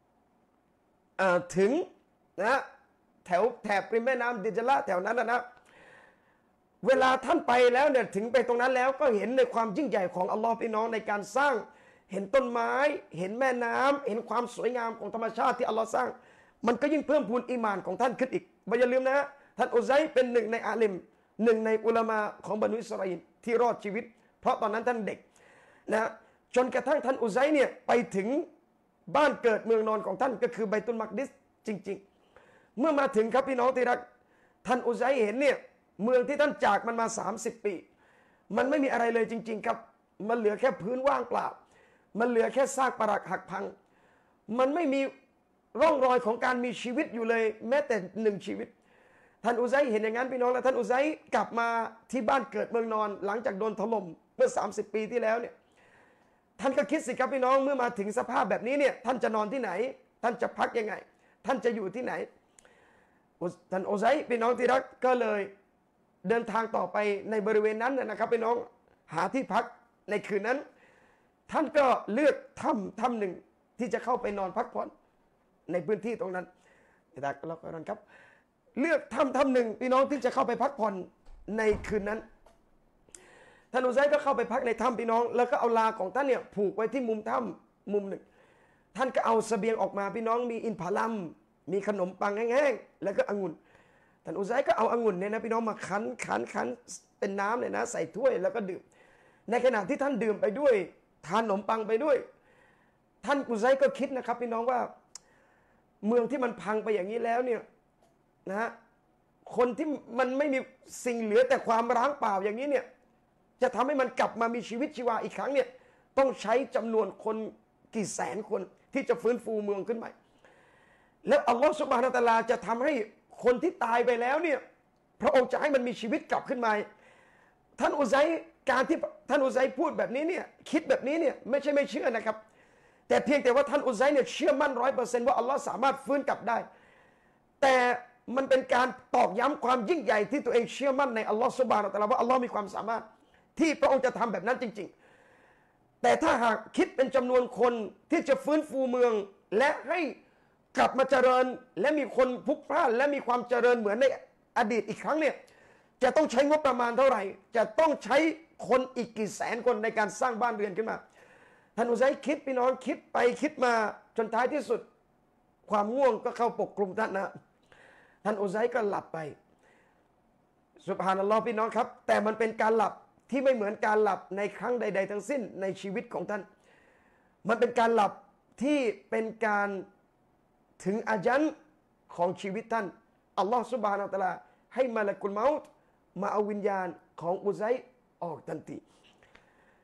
ถึงนะแถวแถบริมแม่น้ำดิจละแถวนั้นนะนะเวลาท่านไปแล้วเนี่ยถึงไปตรงนั้นแล้วก็เห็นในความยิ่งใหญ่ของอัลลอฮ์พี่น้องในการสร้างเห็นต้นไม้เห็นแม่น้ำเห็นความสวยงามของธรรมชาติที่อัลลอฮ์สร้างมันก็ยิ่งเพิ่มพูนอีหม่านของท่านขึ้นอีกอย่าลืมนะท่านอุซัยเป็นหนึ่งในอาลิมหนึ่งในอุลามะของบรรดาอิสราเอลที่รอดชีวิตเพราะตอนนั้นท่านเด็กนะจนกระทั่งท่านอุซัยเนี่ยไปถึงบ้านเกิดเมืองนอนของท่านก็คือไบตุลมักดิสจริงๆเมื่อมาถึงครับพี่น้องที่รักท่านอุซัยเห็นเนี่ยเมืองที่ท่านจากมันมาสามสิบปีมันไม่มีอะไรเลยจริงๆครับมันเหลือแค่พื้นว่างเปล่ามันเหลือแค่ซากปรักหักพังมันไม่มีร่องรอยของการมีชีวิตอยู่เลยแม้แต่หนึ่งชีวิตท่านอุซัยเห็นอย่างนั้นพี่น้องแล้วท่านอุซัยกลับมาที่บ้านเกิดเมืองนอนหลังจากโดนถล่มเมื่อสามสิบปีที่แล้วเนี่ยท่านก็คิดสิครับพี่น้องเมื่อมาถึงสภาพแบบนี้เนี่ยท่านจะนอนที่ไหนท่านจะพักยังไงท่านจะอยู่ที่ไหนท่านอุซัยพี่น้องที่รักก็เลยเดินทางต่อไปในบริเวณนั้นนะครับพี่น้องหาที่พักในคืนนั้นท่านก็เลือกถ้ำถ้ำหนึ่งที่จะเข้าไปนอนพักผ่อนในพื้นที่ตรงนั้นนะครับเราก็นอนครับเลือกถ้ำถ้ำหนึ่งพี่น้องที่จะเข้าไปพักผ่อนในคืนนั้นท่านอุซัยก็เข้าไปพักในถ้ำพี่น้องแล้วก็เอาลาของท่านเนี่ยผูกไว้ที่มุมถ้ำมุมหนึ่งท่านก็เอาเสบียงออกมาพี่น้องมีอินทผลัมมีขนมปังแห้งๆแล้วก็องุ่นท่านอุซัยก็เอาองุ่นเนี่ยนะพี่น้องมาคั้นคั้นคั้นเป็นน้ำเลยนะใส่ถ้วยแล้วก็ดื่มในขณะที่ท่านดื่มไปด้วยทานขนมปังไปด้วยท่านอุซัยก็คิดนะครับพี่น้องว่าเมืองที่มันพังไปอย่างนี้แล้วเนี่ยนะคนที่มันไม่มีสิ่งเหลือแต่ความร้างเปล่าอย่างนี้เนี่ยจะทำให้มันกลับมามีชีวิตชีวาอีกครั้งเนี่ยต้องใช้จำนวนคนกี่แสนคนที่จะฟื้นฟูเมืองขึ้นใหม่แล้วอัลลอฮฺซุบฮานะฮูวะตะอาลาจะทำให้คนที่ตายไปแล้วเนี่ยพระองค์จะให้มันมีชีวิตกลับขึ้นมาท่านอุซัยการที่ท่านอุซัยพูดแบบนี้เนี่ยคิดแบบนี้เนี่ยไม่ใช่ไม่เชื่อนะครับแต่เพียงแต่ว่าท่านอุซัยเนี่ยเชื่อมั่นร้อยเปอร์เซนต์ว่าอัลลอฮ์สามารถฟื้นกลับได้แต่มันเป็นการตอกย้ำความยิ่งใหญ่ที่ตัวเองเชื่อมั่นในอัลลอฮ์ซุบฮานะฮูวะตะอาลาว่าอัลลอฮ์มีความสามารถที่พระองค์จะทำแบบนั้นจริงๆแต่ถ้าหากคิดเป็นจำนวนคนที่จะฟื้นฟูเมืองและให้กลับมาเจริญและมีคนพลุกพล่านและมีความเจริญเหมือนในอดีตอีกครั้งเนี่ยจะต้องใช้งบประมาณเท่าไหร่จะต้องใช้คนอีกกี่แสนคนในการสร้างบ้านเรือนขึ้นมาท่านอุซัยคิดพี่น้องคิดไปคิดมาจนท้ายที่สุดความง่วงก็เข้าปกคลุมท่านนะท่านอุซัยก็หลับไปซุบฮานัลลอฮ์พี่น้องครับแต่มันเป็นการหลับที่ไม่เหมือนการหลับในครั้งใดๆทั้งสิ้นในชีวิตของท่านมันเป็นการหลับที่เป็นการถึงอาญันของชีวิตท่านอัลลอฮ์ซุบฮานะฮูวะตะอาลาให้มาลากุลเมาต์มาเอาวิญญาณของอุซัยออกทันที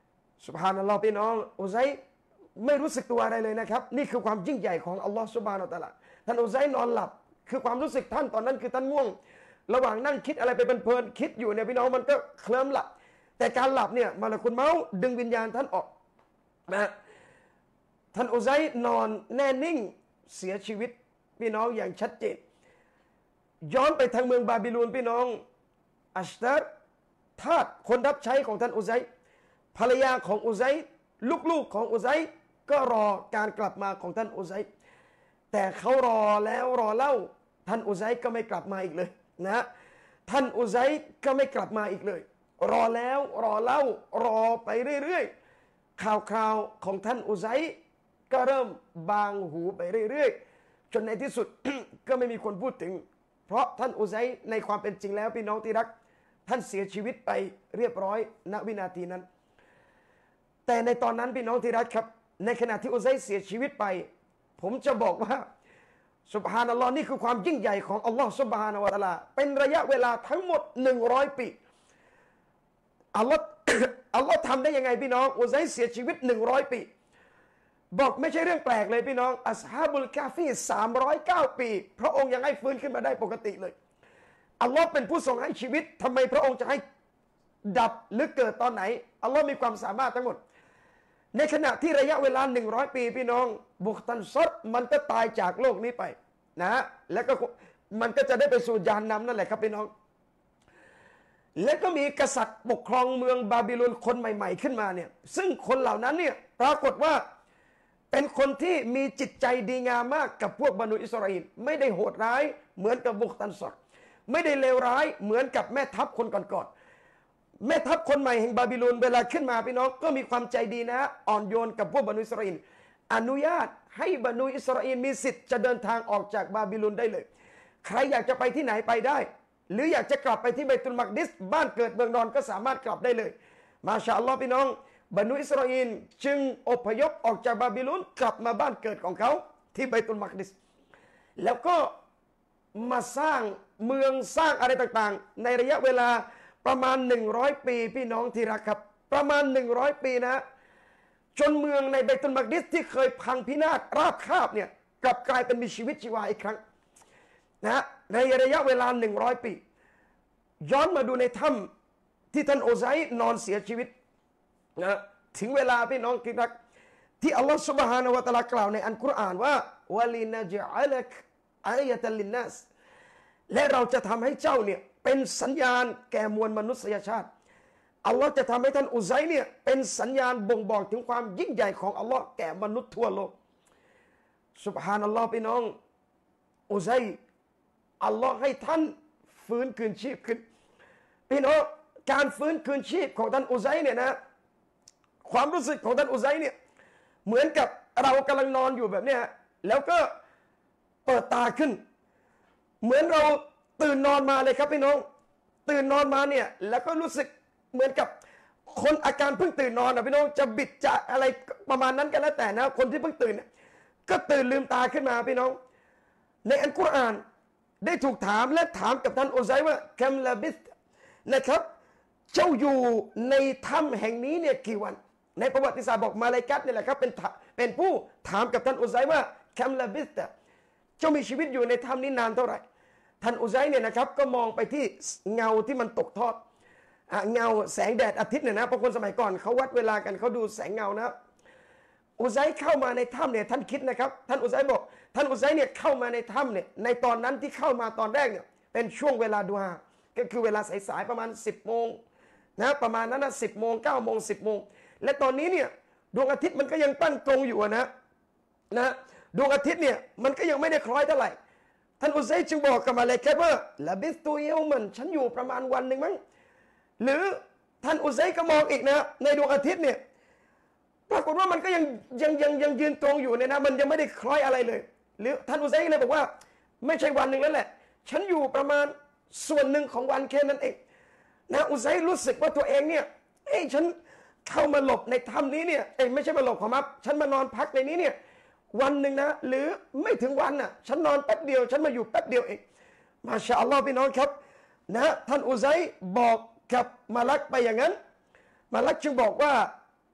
ซุบฮานัลลอฮ์พี่น้องอุซัยไม่รู้สึกตัวอะไรเลยนะครับนี่คือความยิ่งใหญ่ของอัลลอฮ์ซุบฮานะฮูวะตะอาลาท่านอุซัยนอนหลับคือความรู้สึกท่านตอนนั้นคือท่านง่วงระหว่างนั่งคิดอะไรไปเพลินๆคิดอยู่เนี่ยพี่น้องมันก็เคลิ้มหลับแต่การหลับเนี่ยมาละคุณเมาส์ดึงวิญญาณท่านออกนะท่านอุซัยนอนแน่นิ่งเสียชีวิตพี่น้องอย่างชัดเจนย้อนไปทางเมืองบาบิโลนพี่น้องอัชตาร์ทาสคนรับใช้ของท่านอุซัยภรรยาของอุซัยลูกๆของอุซัยก็รอการกลับมาของท่านอุซัยแต่เขารอแล้วรอเล่าท่านอุซัยก็ไม่กลับมาอีกเลยนะท่านอุซัยก็ไม่กลับมาอีกเลยรอแล้วรอเล่ารอไปเรื่อยๆข่าวคราวของท่านอุซัยก็เริ่มบางหูไปเรื่อยๆจนในที่สุด ก็ไม่มีคนพูดถึงเพราะท่านอุซัยในความเป็นจริงแล้วพี่น้องที่รักท่านเสียชีวิตไปเรียบร้อยณวินาทีนั้นแต่ในตอนนั้นพี่น้องที่รักครับในขณะที่อุซัยเสียชีวิตไปผมจะบอกว่าซุบฮานัลลอฮ์นี่คือความยิ่งใหญ่ของอัลลอฮ์ซุบฮานะฮูวะตะอาลาเป็นระยะเวลาทั้งหมดหนึ่งร้อยปีอัลลอฮ์ อัลลอฮ์ทำได้ยังไงพี่น้องอุซัยเสียชีวิตหนึ่งร้อยปีบอกไม่ใช่เรื่องแปลกเลยพี่น้องอัศฮาบุลกาฟีสามร้อยเก้าปีพระองค์ยังให้ฟื้นขึ้นมาได้ปกติเลยอัลลอฮ์เป็นผู้ทรงให้ชีวิตทำไมพระองค์จะให้ดับหรือเกิดตอนไหนอัลลอฮ์มีความสามารถทั้งหมดในขณะที่ระยะเวลาหนึ่งร้อยปีพี่น้องบุคตันซดมันก็ตายจากโลกนี้ไปนะแล้วก็มันก็จะได้ไปสู่ยานนำนั่นแหละครับพี่น้องและก็มีกษัตริย์ปกครองเมืองบาบิโลนคนใหม่ๆขึ้นมาเนี่ยซึ่งคนเหล่านั้นเนี่ยปรากฏว่าเป็นคนที่มีจิตใจดีงามมากกับพวกบรรดาอิสราเอลไม่ได้โหดร้ายเหมือนกับบุคตันซดไม่ได้เลวร้ายเหมือนกับแม่ทัพคนก่อนๆแม่ทัพคนใหม่แห่งบาบิโลนเวลาขึ้นมาพี่น้องก็มีความใจดีนะอ่อนโยนกับพวกบรรดาอิสราเอลอนุญาตให้บรรดาอิสราเอลมีสิทธิ์จะเดินทางออกจากบาบิโลนได้เลยใครอยากจะไปที่ไหนไปได้หรืออยากจะกลับไปที่บัยตุลมักดิสบ้านเกิดเมืองนอนก็สามารถกลับได้เลยมาชาอัลลอฮ์พี่น้องบรรดาอิสราเอลจึงอพยพออกจากบาบิโลนกลับมาบ้านเกิดของเขาที่บัยตุลมักดิสแล้วก็มาสร้างเมืองสร้างอะไรต่างๆในระยะเวลาประมาณหนึ่งร้อยปีพี่น้องที่รักครับประมาณหนึ่งร้อยปีนะจนเมืองในบัยตุลมักดิสที่เคยพังพินาศราบคาบเนี่ยกลับกลายเป็นมีชีวิตชีวาอีกครั้งนะในระยะเวลาหนึ่งร้อยปีย้อนมาดูในถ้ำที่ท่านโอไซนอนเสียชีวิตนะถึงเวลาพี่น้องที่รักที่อัลลอฮฺ سبحانه และ تعالى กล่าวในอัลกุรอานว่าวะลินะจอัลกอายะตัลลินนัสและเราจะทำให้เจ้าเนี่ยเป็นสัญญาณแก่มวลมนุษยชาติอัลลอฮ์จะทำให้ท่านอุซัยเนี่ยเป็นสัญญาณบ่งบอกถึงความยิ่งใหญ่ของอัลลอฮ์แก่มนุษย์ทั่วโลกซุบฮานัลลอฮ์พี่น้องอุซัยอัลลอฮ์ให้ท่านฟื้นคืนชีพขึ้นพี่น้องการฟื้นคืนชีพของท่านอุซัยเนี่ยนะความรู้สึกของท่านอุซัยเนี่ยเหมือนกับเรากำลังนอนอยู่แบบเนี้ยแล้วก็เปิดตาขึ้นเหมือนเราตื่นนอนมาเลยครับพี่น้องตื่นนอนมาเนี่ยแล้วก็รู้สึกเหมือนกับคนอาการเพิ่งตื่นนอนนะพี่น้องจะบิดจะอะไรประมาณนั้นก็แล้วแต่นะคนที่เพิ่งตื่นก็ตื่นลืมตาขึ้นมาพี่น้องในอัลกุรอานได้ถูกถามและถามกับท่านอุซัยว่าคัมลาบิสนะครับเจ้าอยู่ในถ้ำแห่งนี้เนี่ยกี่วันในประวัติศาสตร์บอกมาลาอิกัตนี่แหละครับเป็นเป็นผู้ถามกับท่านอุซัยว่าคัมลาบิสเจ้ามีชีวิตอยู่ในถ้ำนี้นานเท่าไหร่ท่านอุซัยเนี่ยนะครับก็มองไปที่เงาที่มันตกทอดเงาแสงแดดอาทิตย์เนี่ยนะเพราะคนสมัยก่อนเขาวัดเวลากันเขาดูแสงเงานะอุซัยเข้ามาในถ้ำเนี่ยท่านคิดนะครับท่านอุซัยบอกท่านอุซัยเนี่ยเข้ามาในถ้ำเนี่ยในตอนนั้นที่เข้ามาตอนแรกเนี่ยเป็นช่วงเวลาดูฮาก็คือเวลาสายๆประมาณสิบโมงนะประมาณนั้นนะสิบโมงเก้าโมงสิบโมงและตอนนี้เนี่ยดวงอาทิตย์มันก็ยังตั้งตรงอยู่นะนะดวงอาทิตย์เนี่ยมันก็ยังไม่ได้คล้อยเท่าไหร่ท่านอุซัยจึงบอกกับมาเลเกตว่าละบิสตูเยลมันฉันอยู่ประมาณวันหนึ่งมั้งหรือท่านอุซัยก็มองอีกนะในดวงอาทิตย์เนี่ยปรากฏว่ามันก็ยังยังยังยังยืนตรงอยู่เนี่ยนะมันยังไม่ได้คล้อยอะไรเลยหรือท่านอุซัยเลยบอกว่าไม่ใช่วันหนึ่งแล้วแหละฉันอยู่ประมาณส่วนหนึ่งของวันแค่นั้นเองนะอุซัยรู้สึกว่าตัวเองเนี่ยเอ้ยฉันเข้ามาหลบในถ้ำนี้เนี่ยเอ้ยไม่ใช่มาหลบของมับฉันมานอนพักในนี้เนี่ยวันหนึ่งนะหรือไม่ถึงวันน่ะฉันนอนแป๊บเดียวฉันมาอยู่แป๊บเดียวเองมาชาอัลลอฮ์พี่น้องครับนะท่านอุซัยบอกกับมาลักไปอย่างนั้นมาลักจึงบอกว่า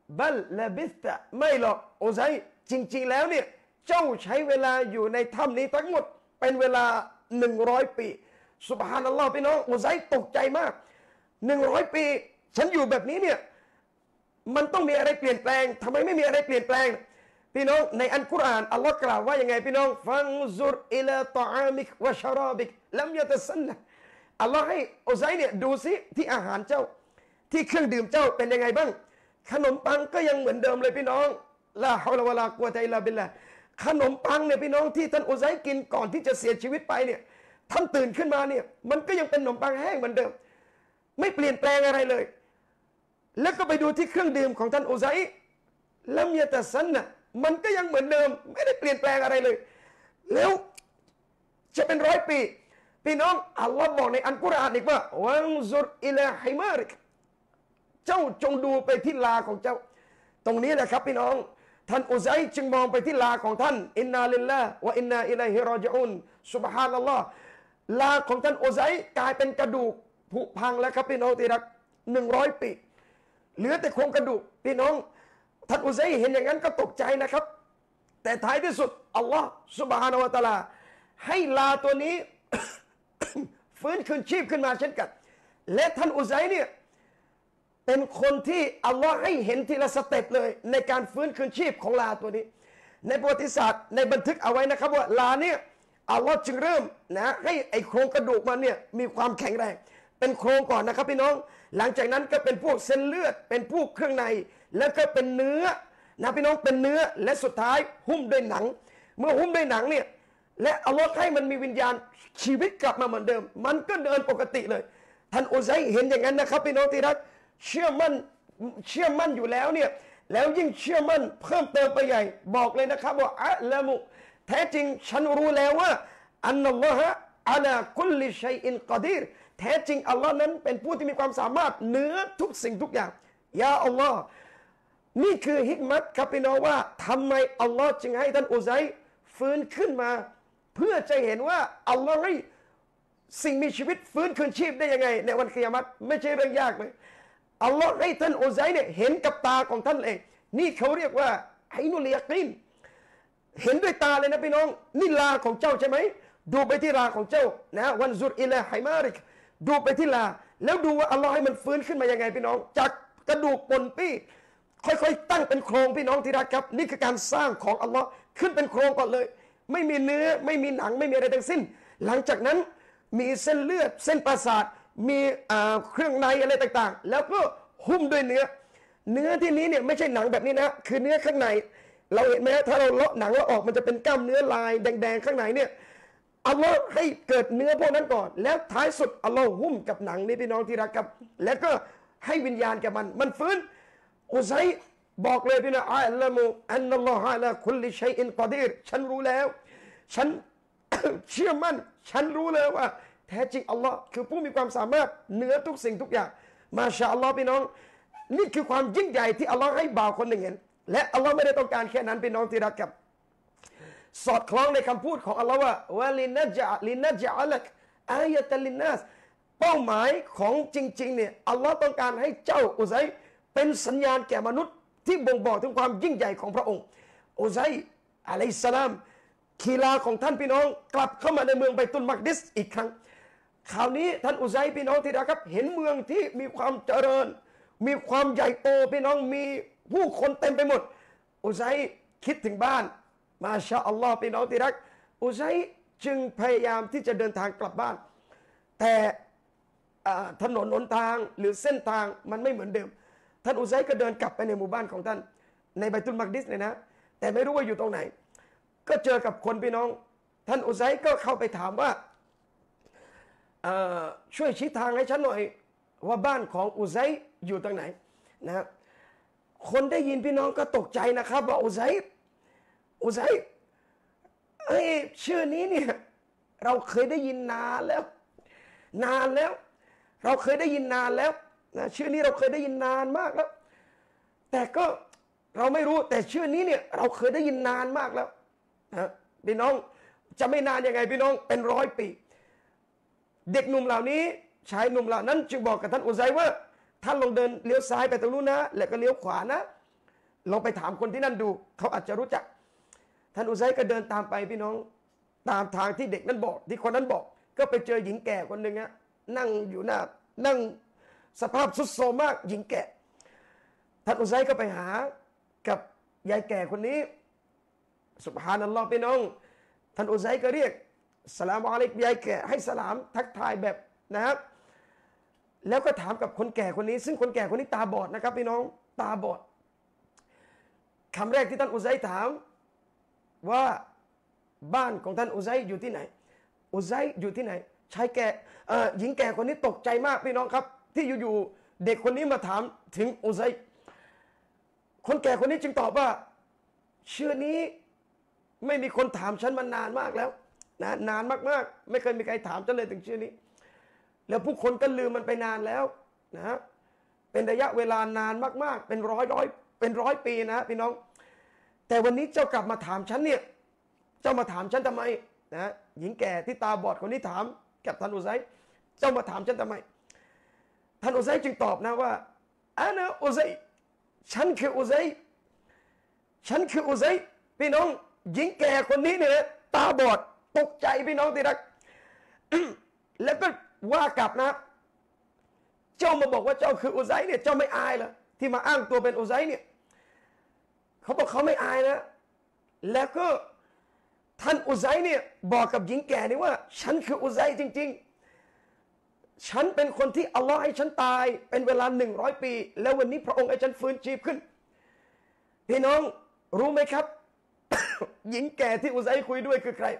บัลลาบิสตะไม่หรอกอุซัยจริงๆแล้วเนี่ยเจ้าใช้เวลาอยู่ในถ้ำนี้ทั้งหมดเป็นเวลาหนึ่งร้อยปีซุบฮานัลลอฮ์พี่น้องอุซัยตกใจมากหนึ่งร้อยปีฉันอยู่แบบนี้เนี่ยมันต้องมีอะไรเปลี่ยนแปลงทำไมไม่มีอะไรเปลี่ยนแปลงพี่น้องในอัลกุรอานอัลลอฮ์กล่าวว่ายังไงพี่น้องฟังซุรอิลาตออามิกวะชาราบิกลัมยะตัสันนะอัลลอฮ์ให้อุซัยเนี่ยดูซิที่อาหารเจ้าที่เครื่องดื่มเจ้าเป็นยังไงบ้างขนมปังก็ยังเหมือนเดิมเลยพี่น้องลาฮาวลาวะลากุวะตะอิลลาบิลลาห์ขนมปังเนี่ยพี่น้องที่ท่านอุซัยกินก่อนที่จะเสียชีวิตไปเนี่ยท่านตื่นขึ้นมาเนี่ยมันก็ยังเป็นขนมปังแห้งเหมือนเดิมไม่เปลี่ยนแปลงอะไรเลยแล้วก็ไปดูที่เครื่องดื่มของท่านอุซัยลัมยะตัสันนะมันก็ยังเหมือนเดิมไม่ได้เปลี่ยนแปลงอะไรเลยแล้วจะเป็นร้อยปีพี่น้องอัลลอฮ์บอกในอัลกุรอานอีกว่าวังซุรอิลาฮิมาริกเจ้าจงดูไปที่ลาของเจ้าตรงนี้แหละครับพี่น้องท่านอุซัยจึงมองไปที่ลาของท่านอินนาลิลลาห์วะอินนาอิลัยฮิรอญิอูนซุบฮานัลลอฮ์ลาของท่านอุซัยกลายเป็นกระดูกผุพังแล้วครับพี่น้องที่รักหนึ่งร้อยปีเหลือแต่โครงกระดูกพี่น้องท่านอุซัยเห็นอย่างนั้นก็ตกใจนะครับแต่ท้ายที่สุดอัลลอฮ์ซุบฮานะฮูวะตะอาลาให้ลาตัวนี้ ฟื้นคืนชีพขึ้นมาเช่นกันและท่านอุซัยเนี่ยเป็นคนที่อัลลอฮ์ให้เห็นทีละสเต็ปเลยในการฟื้นคืนชีพของลาตัวนี้ในประวัติศาสตร์ในบันทึกเอาไว้นะครับว่าลาเนี่ยอัลลอฮ์จึงเริ่มนะให้ไอโครงกระดูกมันเนี่ยมีความแข็งแรงเป็นโครงก่อนนะครับพี่น้องหลังจากนั้นก็เป็นพวกเส้นเลือดเป็นพวกเครื่องในแล้วก็เป็นเนื้อนะพี่น้องเป็นเนื้อและสุดท้ายหุ้มด้วยหนังเมื่อหุ้มด้วยหนังเนี่ยและอัลลอฮ์ให้มันมีวิญญาณชีวิตกลับมาเหมือนเดิมมันก็เดินปกติเลยท่านอุซัยเห็นอย่างนั้นนะครับพี่น้องที่รักเชื่อมั่นเชื่อมั่นอยู่แล้วเนี่ยแล้วยิ่งเชื่อมั่นเพิ่มเติมไปใหญ่บอกเลยนะครับว่าอะละมุแท้จริงฉันรู้แล้วว่าอันนัลลอฮะอะลาคุลลิชัยอินกอดีรแท้จริงอัลลอฮ์นั้นเป็นผู้ที่มีความสามารถเหนือทุกสิ่งทุกอย่างยาอัลลอฮ์นี่คือฮิกมัตครับพี่น้องว่าทำไมอัลลอฮ์จึงให้ท่านอุซัยฟื้นขึ้นมาเพื่อจะเห็นว่าอัลลอฮ์ให้สิ่งมีชีวิตฟื้นคืนชีพได้ยังไงในวันกิยามะฮ์ไม่ใช่เรื่องยากเลยอัลลอฮ์ให้ท่านอุซัยเนี่ยเห็นกับตาของท่านเองนี่เขาเรียกว่าไอ้นุลยากีนเห็นด้วยตาเลยนะพี่น้องนี่ลาของเจ้าใช่ไหมดูไปที่ลาของเจ้านะวันซุรอิลาฮิมาริกดูไปที่ลาแล้วดูว่าอัลลอฮ์ให้มันฟื้นขึ้นมายังไงพี่น้องจากกระดูกปนปี้ค่อยๆตั้งเป็นโครงพี่น้องที่รักครับนี่คือการสร้างของอัลลอฮ์ขึ้นเป็นโครงก่อนเลยไม่มีเนื้อไม่มีหนังไม่มีอะไรทั้งสิ้นหลังจากนั้นมีเส้นเลือดเส้นประสาทมีเครื่องในอะไรต่างๆแล้วก็หุ้มด้วยเนื้อเนื้อที่นี้เนี่ยไม่ใช่หนังแบบนี้นะคือเนื้อข้างในเราเห็นไหมถ้าเราเลาะหนังเราออกมันจะเป็นกล้ามเนื้อลายแดงๆข้างในเนี่ยอัลลอฮ์ให้เกิดเนื้อพวกนั้นก่อนแล้วท้ายสุดอัลลอฮ์หุ้มกับหนังนี่พี่น้องที่รักครับแล้วก็ให้วิญญาณแก่มันมันฟื้นอุซัยบอกเลยพี่น้องอัลลอฮ์อันนัลลอฮ์อะลาคุลลิชัยอินกอดีรฉันรู้แล้วฉัน เชื่อมั่นฉันรู้เลยว่าแท้จริงอัลลอฮ์คือผู้มีความสามารถเหนือทุกสิ่งทุกอย่างมาชาอัลลอฮ์พี่น้องนี่คือความยิ่งใหญ่ที่อัลลอฮ์ให้บ่าวคนหนึ่งเห็นและอัลลอฮ์ไม่ได้ต้องการแค่นั้นพี่น้องที่รักครับสอดคล้องในคำพูดของอัลลอฮ์ว่าวะลินจะลินจะอัลกอายะตัลลินนัสเป้าหมายของจริงๆเนี่ยอัลลอฮ์ต้องการให้เจ้าอุซัยเป็นสัญญาณแก่มนุษย์ที่บ่งบอกถึงความยิ่งใหญ่ของพระองค์อุซัยอะลัยฮิสสลามคีลาของท่านพี่น้องกลับเข้ามาในเมืองไบตุลมักดิสอีกครั้งคราวนี้ท่านอุซัยพี่น้องที่รักครับเห็นเมืองที่มีความเจริญมีความใหญ่โตพี่น้องมีผู้คนเต็มไปหมดอุซัยคิดถึงบ้านมาชาอัลลอฮ์พี่น้องที่รักอุซัยจึงพยายามที่จะเดินทางกลับบ้านแต่ถนนหนทางหรือเส้นทางมันไม่เหมือนเดิมท่านอุซัยก็เดินกลับไปในหมู่บ้านของท่านในไบตุลมักดิสเนี่ยนะแต่ไม่รู้ว่าอยู่ตรงไหนก็เจอกับคนพี่น้องท่านอุซัยก็เข้าไปถามว่าช่วยชี้ทางให้ฉันหน่อยว่าบ้านของอุซัยอยู่ตรงไหนนะครับคนได้ยินพี่น้องก็ตกใจนะครับว่าอุซัยอุซัยไอ้ชื่อนี้เนี่ยเราเคยได้ยินนานแล้วนานแล้วเราเคยได้ยินนานแล้วนะชื่อนี้เราเคยได้ยินนานมากแล้วแต่ก็เราไม่รู้แต่ชื่อนี้เนี่ยเราเคยได้ยินนานมากแล้วนะพี่น้องจะไม่นานยังไงพี่น้องเป็นร้อยปีเด็กหนุ่มเหล่านี้ชายหนุ่มเหล่านั้นจึงบอกกับท่านอุซัยว่าท่านลองเดินเลี้ยวซ้ายไปตรงนู้นนะแล้วก็เลี้ยวขวานะลองไปถามคนที่นั่นดูเขาอาจจะรู้จักท่านอุซัยก็เดินตามไปพี่น้องตามทางที่เด็กนั้นบอกที่คนนั้นบอกก็ไปเจอหญิงแก่คนหนึ่งฮะนั่งอยู่หน้านั่งสภาพทรุดโทรมมากหญิงแก่ท่านอุซัยก็ไปหากับยายแก่คนนี้ซุบฮานัลลอฮ์พี่น้องท่านอุซัยก็เรียกสลามอะลัยกุมยายแก่ให้สลามทักทายแบบนะครับแล้วก็ถามกับคนแก่คนนี้ซึ่งคนแก่คนนี้ตาบอดนะครับพี่น้องตาบอดคำแรกที่ท่านอุซัยถามว่าบ้านของท่านอุซัยอยู่ที่ไหนอุซัยอยู่ที่ไหนชายแก่หญิงแก่คนนี้ตกใจมากพี่น้องครับที่อยู่ๆเด็กคนนี้มาถามถึงอุซัยคนแก่คนนี้จึงตอบว่าชื่อนี้ไม่มีคนถามฉันมานานมากแล้วนะนานมากๆไม่เคยมีใครถามฉันเลยถึงชื่อนี้แล้วผู้คนก็ลืมมันไปนานแล้วนะเป็นระยะเวลานานมากๆเป็นร้อยร้อยเป็นร้อยปีนะพี่น้องแต่วันนี้เจ้ากลับมาถามฉันเนี่ยเจ้ามาถามฉันทำไมนะหญิงแก่ที่ตาบอดคนนี้ถามกับท่านอุซัยเจ้ามาถามฉันทำไมท่านอุซัยจึงตอบนะว่าอานะอุซัยฉันคืออุซัยฉันคืออุซัยพี่น้องหญิงแก่คนนี้เนี่ยตาบอดตกใจพี่น้องที่รัก แล้วก็ว่ากลับนะเจ้ามาบอกว่าเจ้าคืออุซัยเนี่ยเจ้าไม่อายเหรอที่มาอ้างตัวเป็นอุซัยเนี่ยเขาบอกเขาไม่อายนะแล้วก็ท่านอุซัยเนี่ยบอกกับหญิงแก่นี่ว่าฉันคืออุซัยจริงๆฉันเป็นคนที่อัลลอฮ์ให้ฉันตายเป็นเวลาหนึ่งร้อยปีแล้ววันนี้พระองค์ให้ฉันฟื้นชีพขึ้นพี่น้องรู้ไหมครับ หญิงแก่ที่อุซัยคุยด้วยคือใคร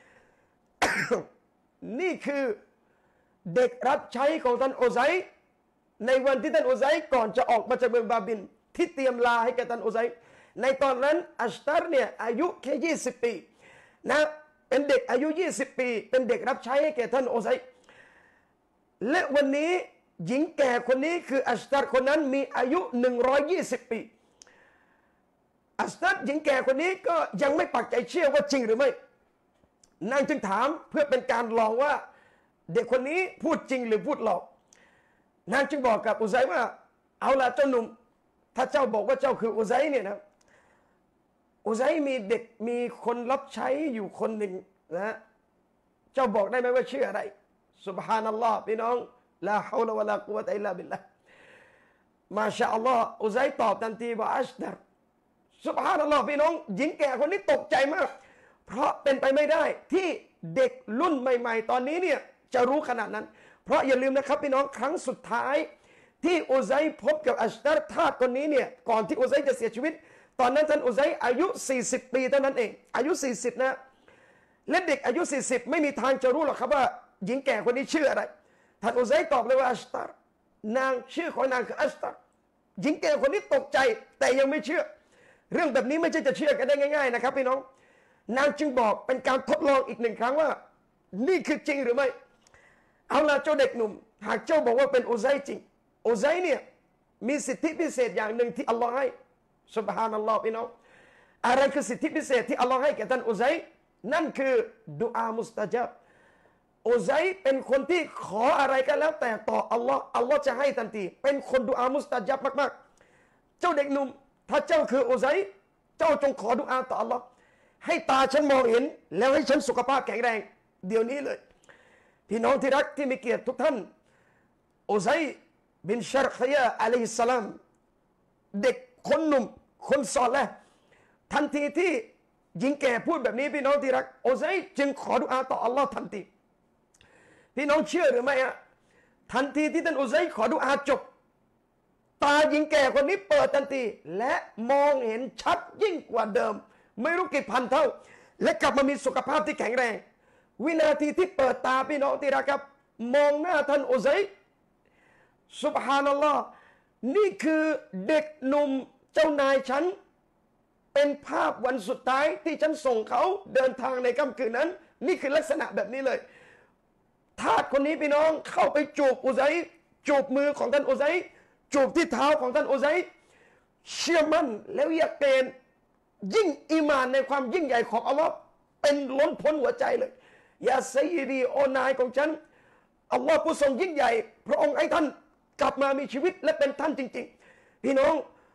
นี่คือเด็กรับใช้ของท่านอุซัยในวันที่ท่านอุซัยก่อนจะออกมาจากเมืองบาบิลที่เตรียมลาให้แก่ท่านอุซัยในตอนนั้นอัชตัรเนี่ยอายุแค่ยี่สิบปีนะเป็นเด็กอายุยี่สิบปีเป็นเด็กรับใช้ให้แก่ท่านอุซัยและวันนี้หญิงแก่คนนี้คืออัชตัรคนนั้นมีอายุหนึ่งร้อยยี่สิบปีอัชตัรหญิงแก่คนนี้ก็ยังไม่ปักใจเชื่อว่าจริงหรือไม่นางจึงถามเพื่อเป็นการลองว่าเด็กคนนี้พูดจริงหรือพูดหลอกนางจึงบอกกับอุซัยว่าเอาละเจ้าหนุ่มถ้าเจ้าบอกว่าเจ้าคืออุซัยเนี่ยนะอุซัยมีเด็กมีคนรับใช้อยู่คนหนึ่งนะเจ้าบอกได้ไหมว่าชื่ออะไรซุบฮานัลลอฮ์พี่น้องลาฮาวละวะลากุวะตะอิลลาบิลลาห์มาชาอัลลอฮ์อุซัยตอบทันทีว่าอัชดัรซุบฮานัลลอฮ์พี่น้องหญิงแก่คนนี้ตกใจมากเพราะเป็นไปไม่ได้ที่เด็กรุ่นใหม่ๆตอนนี้เนี่ยจะรู้ขนาดนั้นเพราะอย่าลืมนะครับพี่น้องครั้งสุดท้ายที่อุซัยพบกับอัชดัรทาสคนนี้เนี่ยก่อนที่อุซัยจะเสียชีวิตตอนนั้นท่านอุซัยอายุสี่สิบปีเท่านั้นเองอายุสี่สิบนะและเด็กอายุสี่สิบไม่มีทางจะรู้หรอกครับว่าหญิงแก่คนนี้ชื่ออะไรท่านอุซัยตอบเลยว่าอัชตัรนางชื่อของนางคืออัชตัรหญิงแก่คนนี้ตกใจแต่ยังไม่เชื่อเรื่องแบบนี้ไม่ใช่จะเชื่อกันได้ง่ายๆนะครับพี่น้องนางจึงบอกเป็นการทดลองอีกหนึ่งครั้งว่านี่คือจริงหรือไม่เอาล่ะเจ้าเด็กหนุ่มหากเจ้าบอกว่าเป็นอุซัยจริงอุซัยเนี่ยมีสิทธิพิเศษอย่างหนึ่งที่อัลลอฮ์ให้ซุบฮานัลลอฮ์พี่น้องอะไรคือสิทธิพิเศษที่อัลลอฮ์ให้แก่ท่านอุซัยนั่นคือดุอามุสตะญับอุซัยเป็นคนที่ขออะไรก็แล้วแต่ต่ออัลลอฮ์อัลลอฮ์จะให้ทันทีเป็นคนดุอามุสตะญับมากๆเจ้าเด็กหนุ่มถ้าเจ้าคืออุซัยเจ้าจงขอดุอาต่ออัลลอฮ์ให้ตาฉันมองเห็นแล้วให้ฉันสุขภาพแข็งแรงเดี๋ยวนี้เลยพี่น้องที่รักที่มีเกียรติทุกท่านอุซัยบินชารคียะอะลัยฮิสสลามเด็กคนหนุ่มคนสอนแล้วทันทีที่หญิงแก่พูดแบบนี้พี่น้องที่รักอุซัยจึงขอดุอาต่ออัลลอฮ์ทันทีพี่น้องเชื่อหรือไม่ฮะทันทีที่ท่านอุซัยขอดุอาจบตาหญิงแก่คนนี้เปิดทันทีและมองเห็นชัดยิ่งกว่าเดิมไม่รู้กี่พันเท่าและกลับมามีสุขภาพที่แข็งแรงวินาทีที่เปิดตาพี่น้องที่รักครับมองหน้าท่านอุซัยซุบฮานัลลอฮ์นี่คือเด็กหนุ่มเจ้านายฉันเป็นภาพวันสุดท้ายที่ฉันส่งเขาเดินทางในค่ำคืนนั้นนี่คือลักษณะแบบนี้เลยทาสคนนี้พี่น้องเข้าไปจูบอุซัยจูบมือของท่านอุซัยจูบที่เท้าของท่านอุซัยเชื่อมั่นแล้วอยากเกณฑ์ยิ่งอีมานในความยิ่งใหญ่ของอัลลอฮ์เป็นล้นพ้นหัวใจเลยยาซัยดีโอนายของฉันอัลลอฮ์ผู้ทรงยิ่งใหญ่พระองค์ให้ท่านกลับมามีชีวิตและเป็นท่านจริงๆพี่น้อง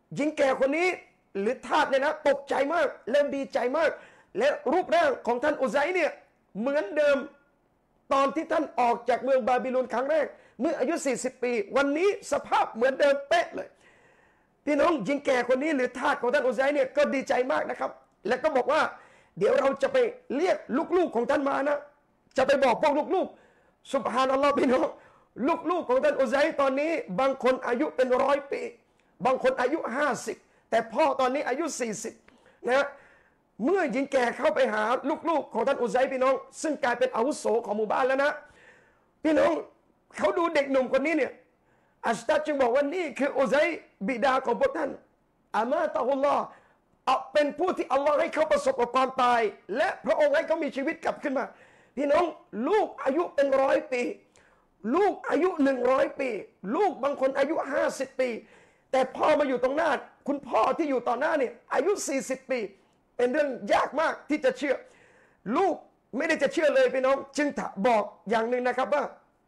หญิงแก่คนนี้หรือทาสเนี่ยนะตกใจมากเริ่มดีใจมากและรูปร่างของท่านอุไซเนี่ยเหมือนเดิมตอนที่ท่านออกจากเมืองบาบิโลนครั้งแรกเมื่ออายุสี่สิบปีวันนี้สภาพเหมือนเดิมเป๊ะเลยพี่น้องหญิงแก่คนนี้หรือทาสของท่านอุไซเนี่ยก็ดีใจมากนะครับแล้วก็บอกว่าเดี๋ยวเราจะไปเรียกลูกๆของท่านมานะจะไปบอกพวกลูกๆซุบฮานัลลอฮ์พี่น้องลูกๆของท่านอุไซตอนนี้บางคนอายุเป็นร้อยปีบางคนอายุห้าสิบแต่พ่อตอนนี้อายุสี่สิบนะเมื่อหญิงแก่เข้าไปหาลูกๆของท่านอุไซพี่น้องซึ่งกลายเป็นอาวุโสของหมู่บ้านแล้วนะพี่น้องเขาดูเด็กหนุ่มคนนี้เนี่ยอัสตัดจึงบอกว่านี่คืออุไซบิดาของพวกท่านอามาตะฮุลลอฮ์เป็นผู้ที่อัลลอฮ์ให้เขาประสบกับความตายและพระองค์ให้เขามีชีวิตกลับขึ้นมาพี่น้องลูกอายุเป็นร้อยปีลูกอายุหนึ่งร้อยปีลูกบางคนอายุห้าสิบปีแต่พ่อมาอยู่ตรงหน้าคุณพ่อที่อยู่ต่อหน้าเนี่ยอายุสี่สิบปีเป็นเรื่องยากมากที่จะเชื่อลูกไม่ได้จะเชื่อเลยพี่น้องจึงบอกอย่างหนึ่งนะครับว่า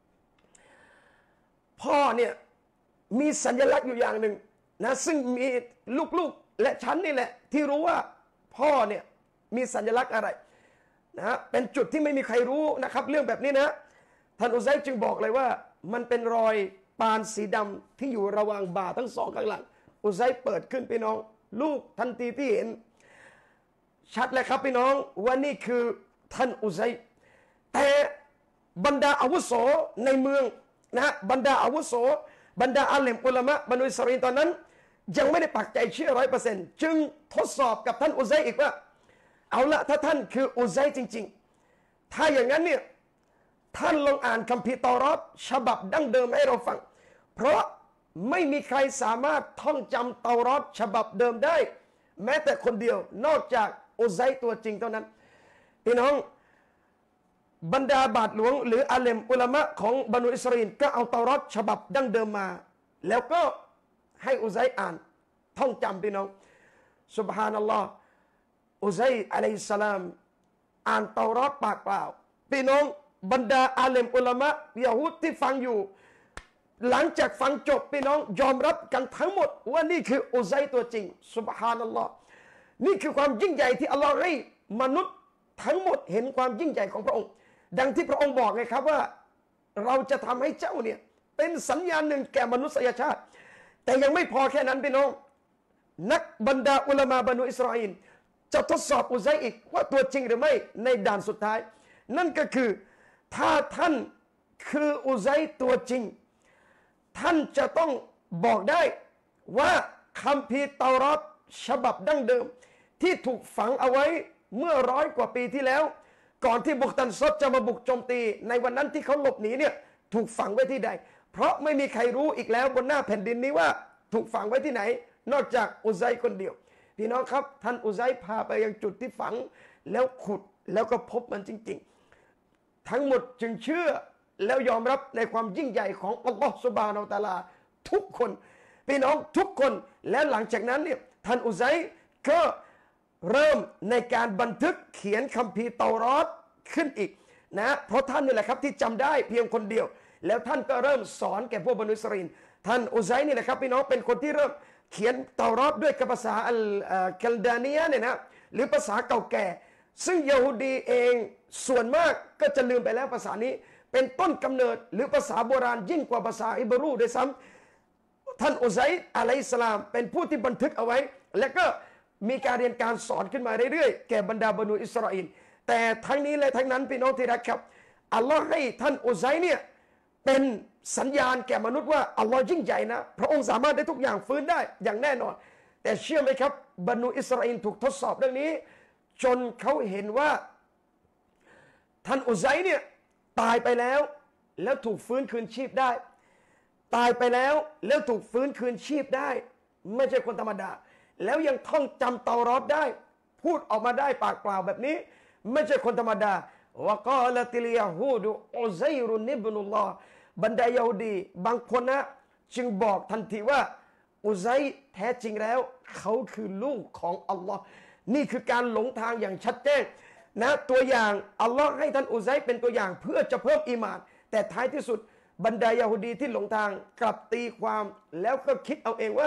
พ่อเนี่ยมีสัญลักษณ์อยู่อย่างหนึ่งนะซึ่งมีลูกๆและฉันนี่แหละที่รู้ว่าพ่อเนี่ยมีสัญลักษณ์อะไรนะเป็นจุดที่ไม่มีใครรู้นะครับเรื่องแบบนี้นะท่านอุไซจึงบอกเลยว่ามันเป็นรอยปานสีดำที่อยู่ระหว่างบ่าทั้งสองข้างหลังอุไซเปิดขึ้นพี่น้องลูกทันทีที่เห็นชัดเลยครับพี่น้องว่านี่คือท่านอุไซแต่บรรดาอาวุโสในเมืองนะบรรดาอาวุโสบรรดาอาเลมอุลามะบรรดาอิสราเอลตอนนั้นยังไม่ได้ปักใจเชื่อร้อยเปอร์เซ็นต์จึงทดสอบกับท่านอุไซอีกว่าเอาละถ้าท่านคืออุไซจริงๆถ้าอย่างนั้นเนี่ยท่านลองอ่านคัมภีร์เตารอดฉบับดั้งเดิมให้เราฟังเพราะไม่มีใครสามารถท่องจำเตารอดฉบับเดิมได้แม้แต่คนเดียวนอกจากอุไซตัวจริงเท่านั้นพี่น้องบรรดาบาทหลวงหรืออาเลมอุลามะของบรรดาอิสราเอลก็เอาเตารอดฉบับดั้งเดิมมาแล้วก็ให้อุไซอ่านท่องจำพี่น้องซุบฮานัลลอฮ์อุไซอะลัยฮิสสลามอ่านเตารอดปากเปล่าพี่น้องบรรดาอาเลมอุลามะยะฮูดที่ฟังอยู่หลังจากฟังจบพี่น้องยอมรับกันทั้งหมดว่านี่คืออุไซตัวจริงซุบฮานัลลอฮ์นี่คือความยิ่งใหญ่ที่อัลลอฮ์ให้มนุษย์ทั้งหมดเห็นความยิ่งใหญ่ของพระองค์ดังที่พระองค์บอกไงครับว่าเราจะทำให้เจ้าเนี่ยเป็นสัญญาณหนึ่งแก่มนุษยชาติแต่ยังไม่พอแค่นั้นพี่น้องนักบรรดาอุลามะบรรดาอิสราเอลจะทดสอบอุไซอีกว่าตัวจริงหรือไม่ในด่านสุดท้ายนั่นก็คือถ้าท่านคืออุไซตัวจริงท่านจะต้องบอกได้ว่าคัมภีร์เตารอดฉบับดั้งเดิมที่ถูกฝังเอาไว้เมื่อร้อยกว่าปีที่แล้วก่อนที่บุกตันซดจะมาบุกโจมตีในวันนั้นที่เขาหลบหนีเนี่ยถูกฝังไว้ที่ใดเพราะไม่มีใครรู้อีกแล้วบนหน้าแผ่นดินนี้ว่าถูกฝังไว้ที่ไหนนอกจากอุไซคนเดียวพี่น้องครับท่านอุไซพาไปยังจุดที่ฝังแล้วขุดแล้วก็พบมันจริงๆทั้งหมดจึงเชื่อแล้วยอมรับในความยิ่งใหญ่ของอัลลอฮฺซุบฮานะฮูวะตะอาลาทุกคนพี่น้องทุกคนและหลังจากนั้นเนี่ยท่านอุไซก็เริ่มในการบันทึกเขียนคัมภีร์เตารอดขึ้นอีกนะเพราะท่านนี่แหละครับที่จำได้เพียงคนเดียวแล้วท่านก็เริ่มสอนแก่พวกบรรดาอิสราเอลท่านอุไซนี่แหละครับพี่น้องเป็นคนที่เริ่มเขียนเตารอดด้วยภาษาอัลกัลดานียเนี่ยนะหรือภาษาเก่าแก่ซึ่งยิวดีเองส่วนมากก็จะลืมไปแล้วภาษานี้เป็นต้นกำเนิดหรือภาษาโบราณยิ่งกว่าภาษาอิบรูด้วยซ้ำท่านอุไซอะลัยฮิสสลามเป็นผู้ที่บันทึกเอาไว้และก็มีการเรียนการสอนขึ้นมาเรื่อยๆแก่บรรดาบรรดาอิสราเอลแต่ทั้งนี้และทั้งนั้นพี่น้องที่รักครับอัลลอฮ์ให้ท่านอุไซเนี่ยเป็นสัญญาณแก่มนุษย์ว่าอัลลอฮ์ยิ่งใหญ่นะพระองค์สามารถได้ทุกอย่างฟื้นได้อย่างแน่นอนแต่เชื่อไหมครับบรรดาอิสราเอลถูกทดสอบเรื่องนี้จนเขาเห็นว่าท่านอุไซเนี่ยตายไปแล้วแล้วถูกฟื้นคืนชีพได้ตายไปแล้วแล้วถูกฟื้นคืนชีพได้ไม่ใช่คนธรรมดาแล้วยังท่องจำเตารอดได้พูดออกมาได้ปากเปล่าแบบนี้ไม่ใช่คนธรรมดาวะกาลติลยาฮูดอุซัยรุนอิบนุลลอฮ์บรรดายาฮูดีบางคนนะจึงบอกทันทีว่าอุซัยแท้จริงแล้วเขาคือลูกของอัลลอฮ์นี่คือการหลงทางอย่างชัดเจนนะตัวอย่างอัลลอฮ์ให้ท่านอุซัยเป็นตัวอย่างเพื่อจะเพิ่มอีหม่านแต่ท้ายที่สุดบรรดายาฮูดีที่หลงทางกลับตีความแล้วก็คิดเอาเองว่า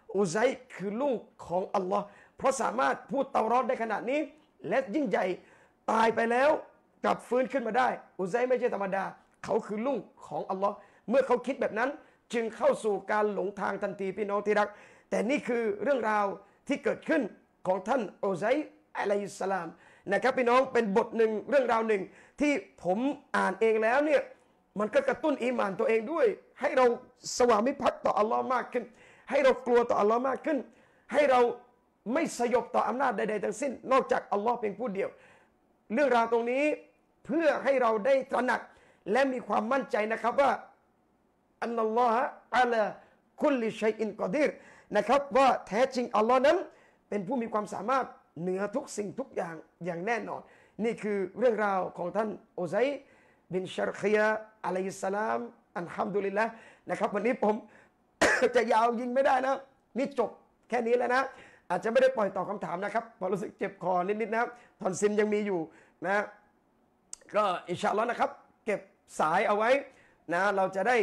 อุไซคือลูกของอัลลอฮ์เพราะสามารถพูดเตารอดได้ขนาดนี้และยิ่งใหญ่ตายไปแล้วกลับฟื้นขึ้นมาได้อุไซไม่ใช่ธรรมดาเขาคือลูกของอัลลอฮ์เมื่อเขาคิดแบบนั้นจึงเข้าสู่การหลงทางทันทีพี่น้องที่รักแต่นี่คือเรื่องราวที่เกิดขึ้นของท่านอุไซอะลัยฮิสสลามนะครับพี่น้องเป็นบทหนึ่งเรื่องราวหนึ่งที่ผมอ่านเองแล้วเนี่ยมันก็กระตุ้นอีหม่านตัวเองด้วยให้เราสวามิภักดิ์ต่ออัลลอฮ์มากขึ้นให้เรากลัวต่ออัลลอฮ์มากขึ้นให้เราไม่สยบต่ออำนาจใดๆทั้งสิ้นนอกจากอัลลอฮ์เพียงผู้เดียวเรื่องราวตรงนี้เพื่อให้เราได้ตระหนักและมีความมั่นใจนะครับว่าอันนัลลอฮะอะลาคุลิชัยอินกอดีรนะครับว่าแท้จริงอัลลอฮ์นั้นเป็นผู้มีความสามารถเหนือทุกสิ่งทุกอย่างอย่างแน่นอนนี่คือเรื่องราวของท่านอุไซบินชารคียะอะลัยฮิสสลามอัลฮัมดุลิลละห์นะครับวันนี้ผม จะยาวยิงไม่ได้นะนี่จบแค่นี้แล้วนะอาจจะไม่ได้ปล่อยตอบคำถามนะครับเพราะรู้สึกเจ็บคอนิดๆนะครับทอนซินยังมีอยู่นะก็อินชาอัลลอฮ์นะครับเก็บสายเอาไว้นะเราจะได้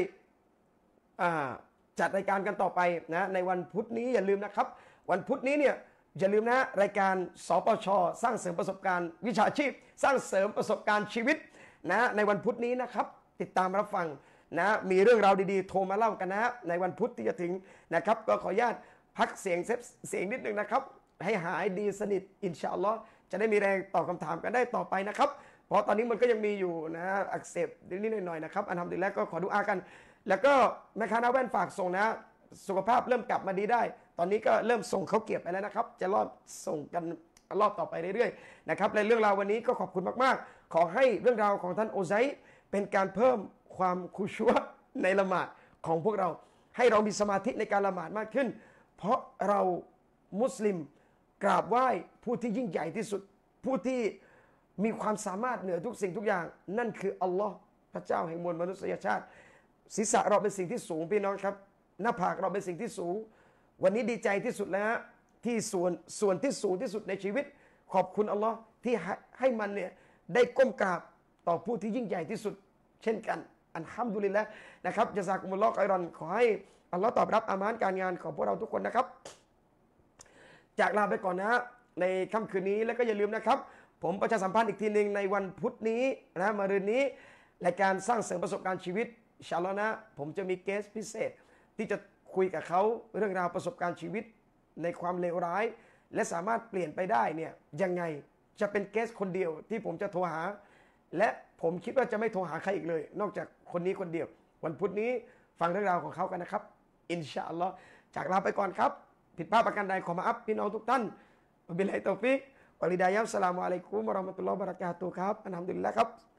จัดรายการกันต่อไปนะในวันพุธนี้อย่าลืมนะครับวันพุธนี้เนี่ยอย่าลืมนะรายการสปช.สร้างเสริมประสบการณ์วิชาชีพสร้างเสริมประสบการณ์ชีวิตนะในวันพุธนี้นะครับติดตามรับฟังนะมีเรื่องราวดีๆโทรมาเล่ากันนะในวันพุธที่จะถึงนะครับก็ขออนุญาตพักเสียงเสียงนิดนึงนะครับให้หายดีสนิทอินชาอัลลอฮ์จะได้มีแรงตอบคำถามกันได้ต่อไปนะครับเพราะตอนนี้มันก็ยังมีอยู่นะอักเสบนิดๆหน่อยๆนะครับอันทำดีแล้วก็ขอดุอากันแล้วก็แม่ค้าหน้าแว่นฝากส่งนะสุขภาพเริ่มกลับมาดีได้ตอนนี้ก็เริ่มส่งเขาเก็บไปแล้วนะครับจะรอบส่งกันรอบต่อไปเรื่อยๆนะครับในเรื่องราววันนี้ก็ขอบคุณมากๆขอให้เรื่องราวของท่านอุไซเป็นการเพิ่มความคุชัวในละหมาดของพวกเราให้เรามีสมาธิในการละหมาดมากขึ้นเพราะเรามุสลิมกราบไหว้ผู้ที่ยิ่งใหญ่ที่สุดผู้ที่มีความสามารถเหนือทุกสิ่งทุกอย่างนั่นคืออัลลอฮ์พระเจ้าแห่งมวลมนุษยชาติศีรษะเราเป็นสิ่งที่สูงพี่น้องครับหน้าผากเราเป็นสิ่งที่สูงวันนี้ดีใจที่สุดแล้วที่ส่วนส่วนที่สูงที่สุดในชีวิตขอบคุณอัลลอฮ์ที่ให้มันเนี่ยได้ก้มกราบต่อผู้ที่ยิ่งใหญ่ที่สุดเช่นกันอัลฮัมดุลิลละห์นะครับญะซากุมุลลอฮ์ค็อยรอนขอให้อัลลอฮ์ตอบรับอามานการงานของพวกเราทุกคนนะครับจากลาไปก่อนนะในค่ำคืนนี้แล้วก็อย่าลืมนะครับผมประชาสัมพันธ์อีกทีหนึ่งในวันพุธนี้นะมะรืนนี้รายการสร้างเสริมประสบการณ์ชีวิตอินชาอัลลอฮ์นะผมจะมีเกสพิเศษที่จะคุยกับเขาเรื่องราวประสบการณ์ชีวิตในความเลวร้ายและสามารถเปลี่ยนไปได้เนี่ยยังไงจะเป็นเกสคนเดียวที่ผมจะโทรหาและผมคิดว่าจะไม่โทรหาใครอีกเลยนอกจากคนนี้คนเดียววันพุธนี้ฟังเรื่องราวของเขากันนะครับอินชาอัลลอฮ์จากลาไปก่อนครับผิดพลาดประการใดขอมาอัพพี่น้องทุกท่านบิลลาฮิตตอฟิกวะลิดายะฮ์อัสสลามุอะลัยกุมวะเราะห์มะตุลลอฮ์วะบะเราะกาตุฮ์ครับอัลฮัมดุลิลละห์ครับ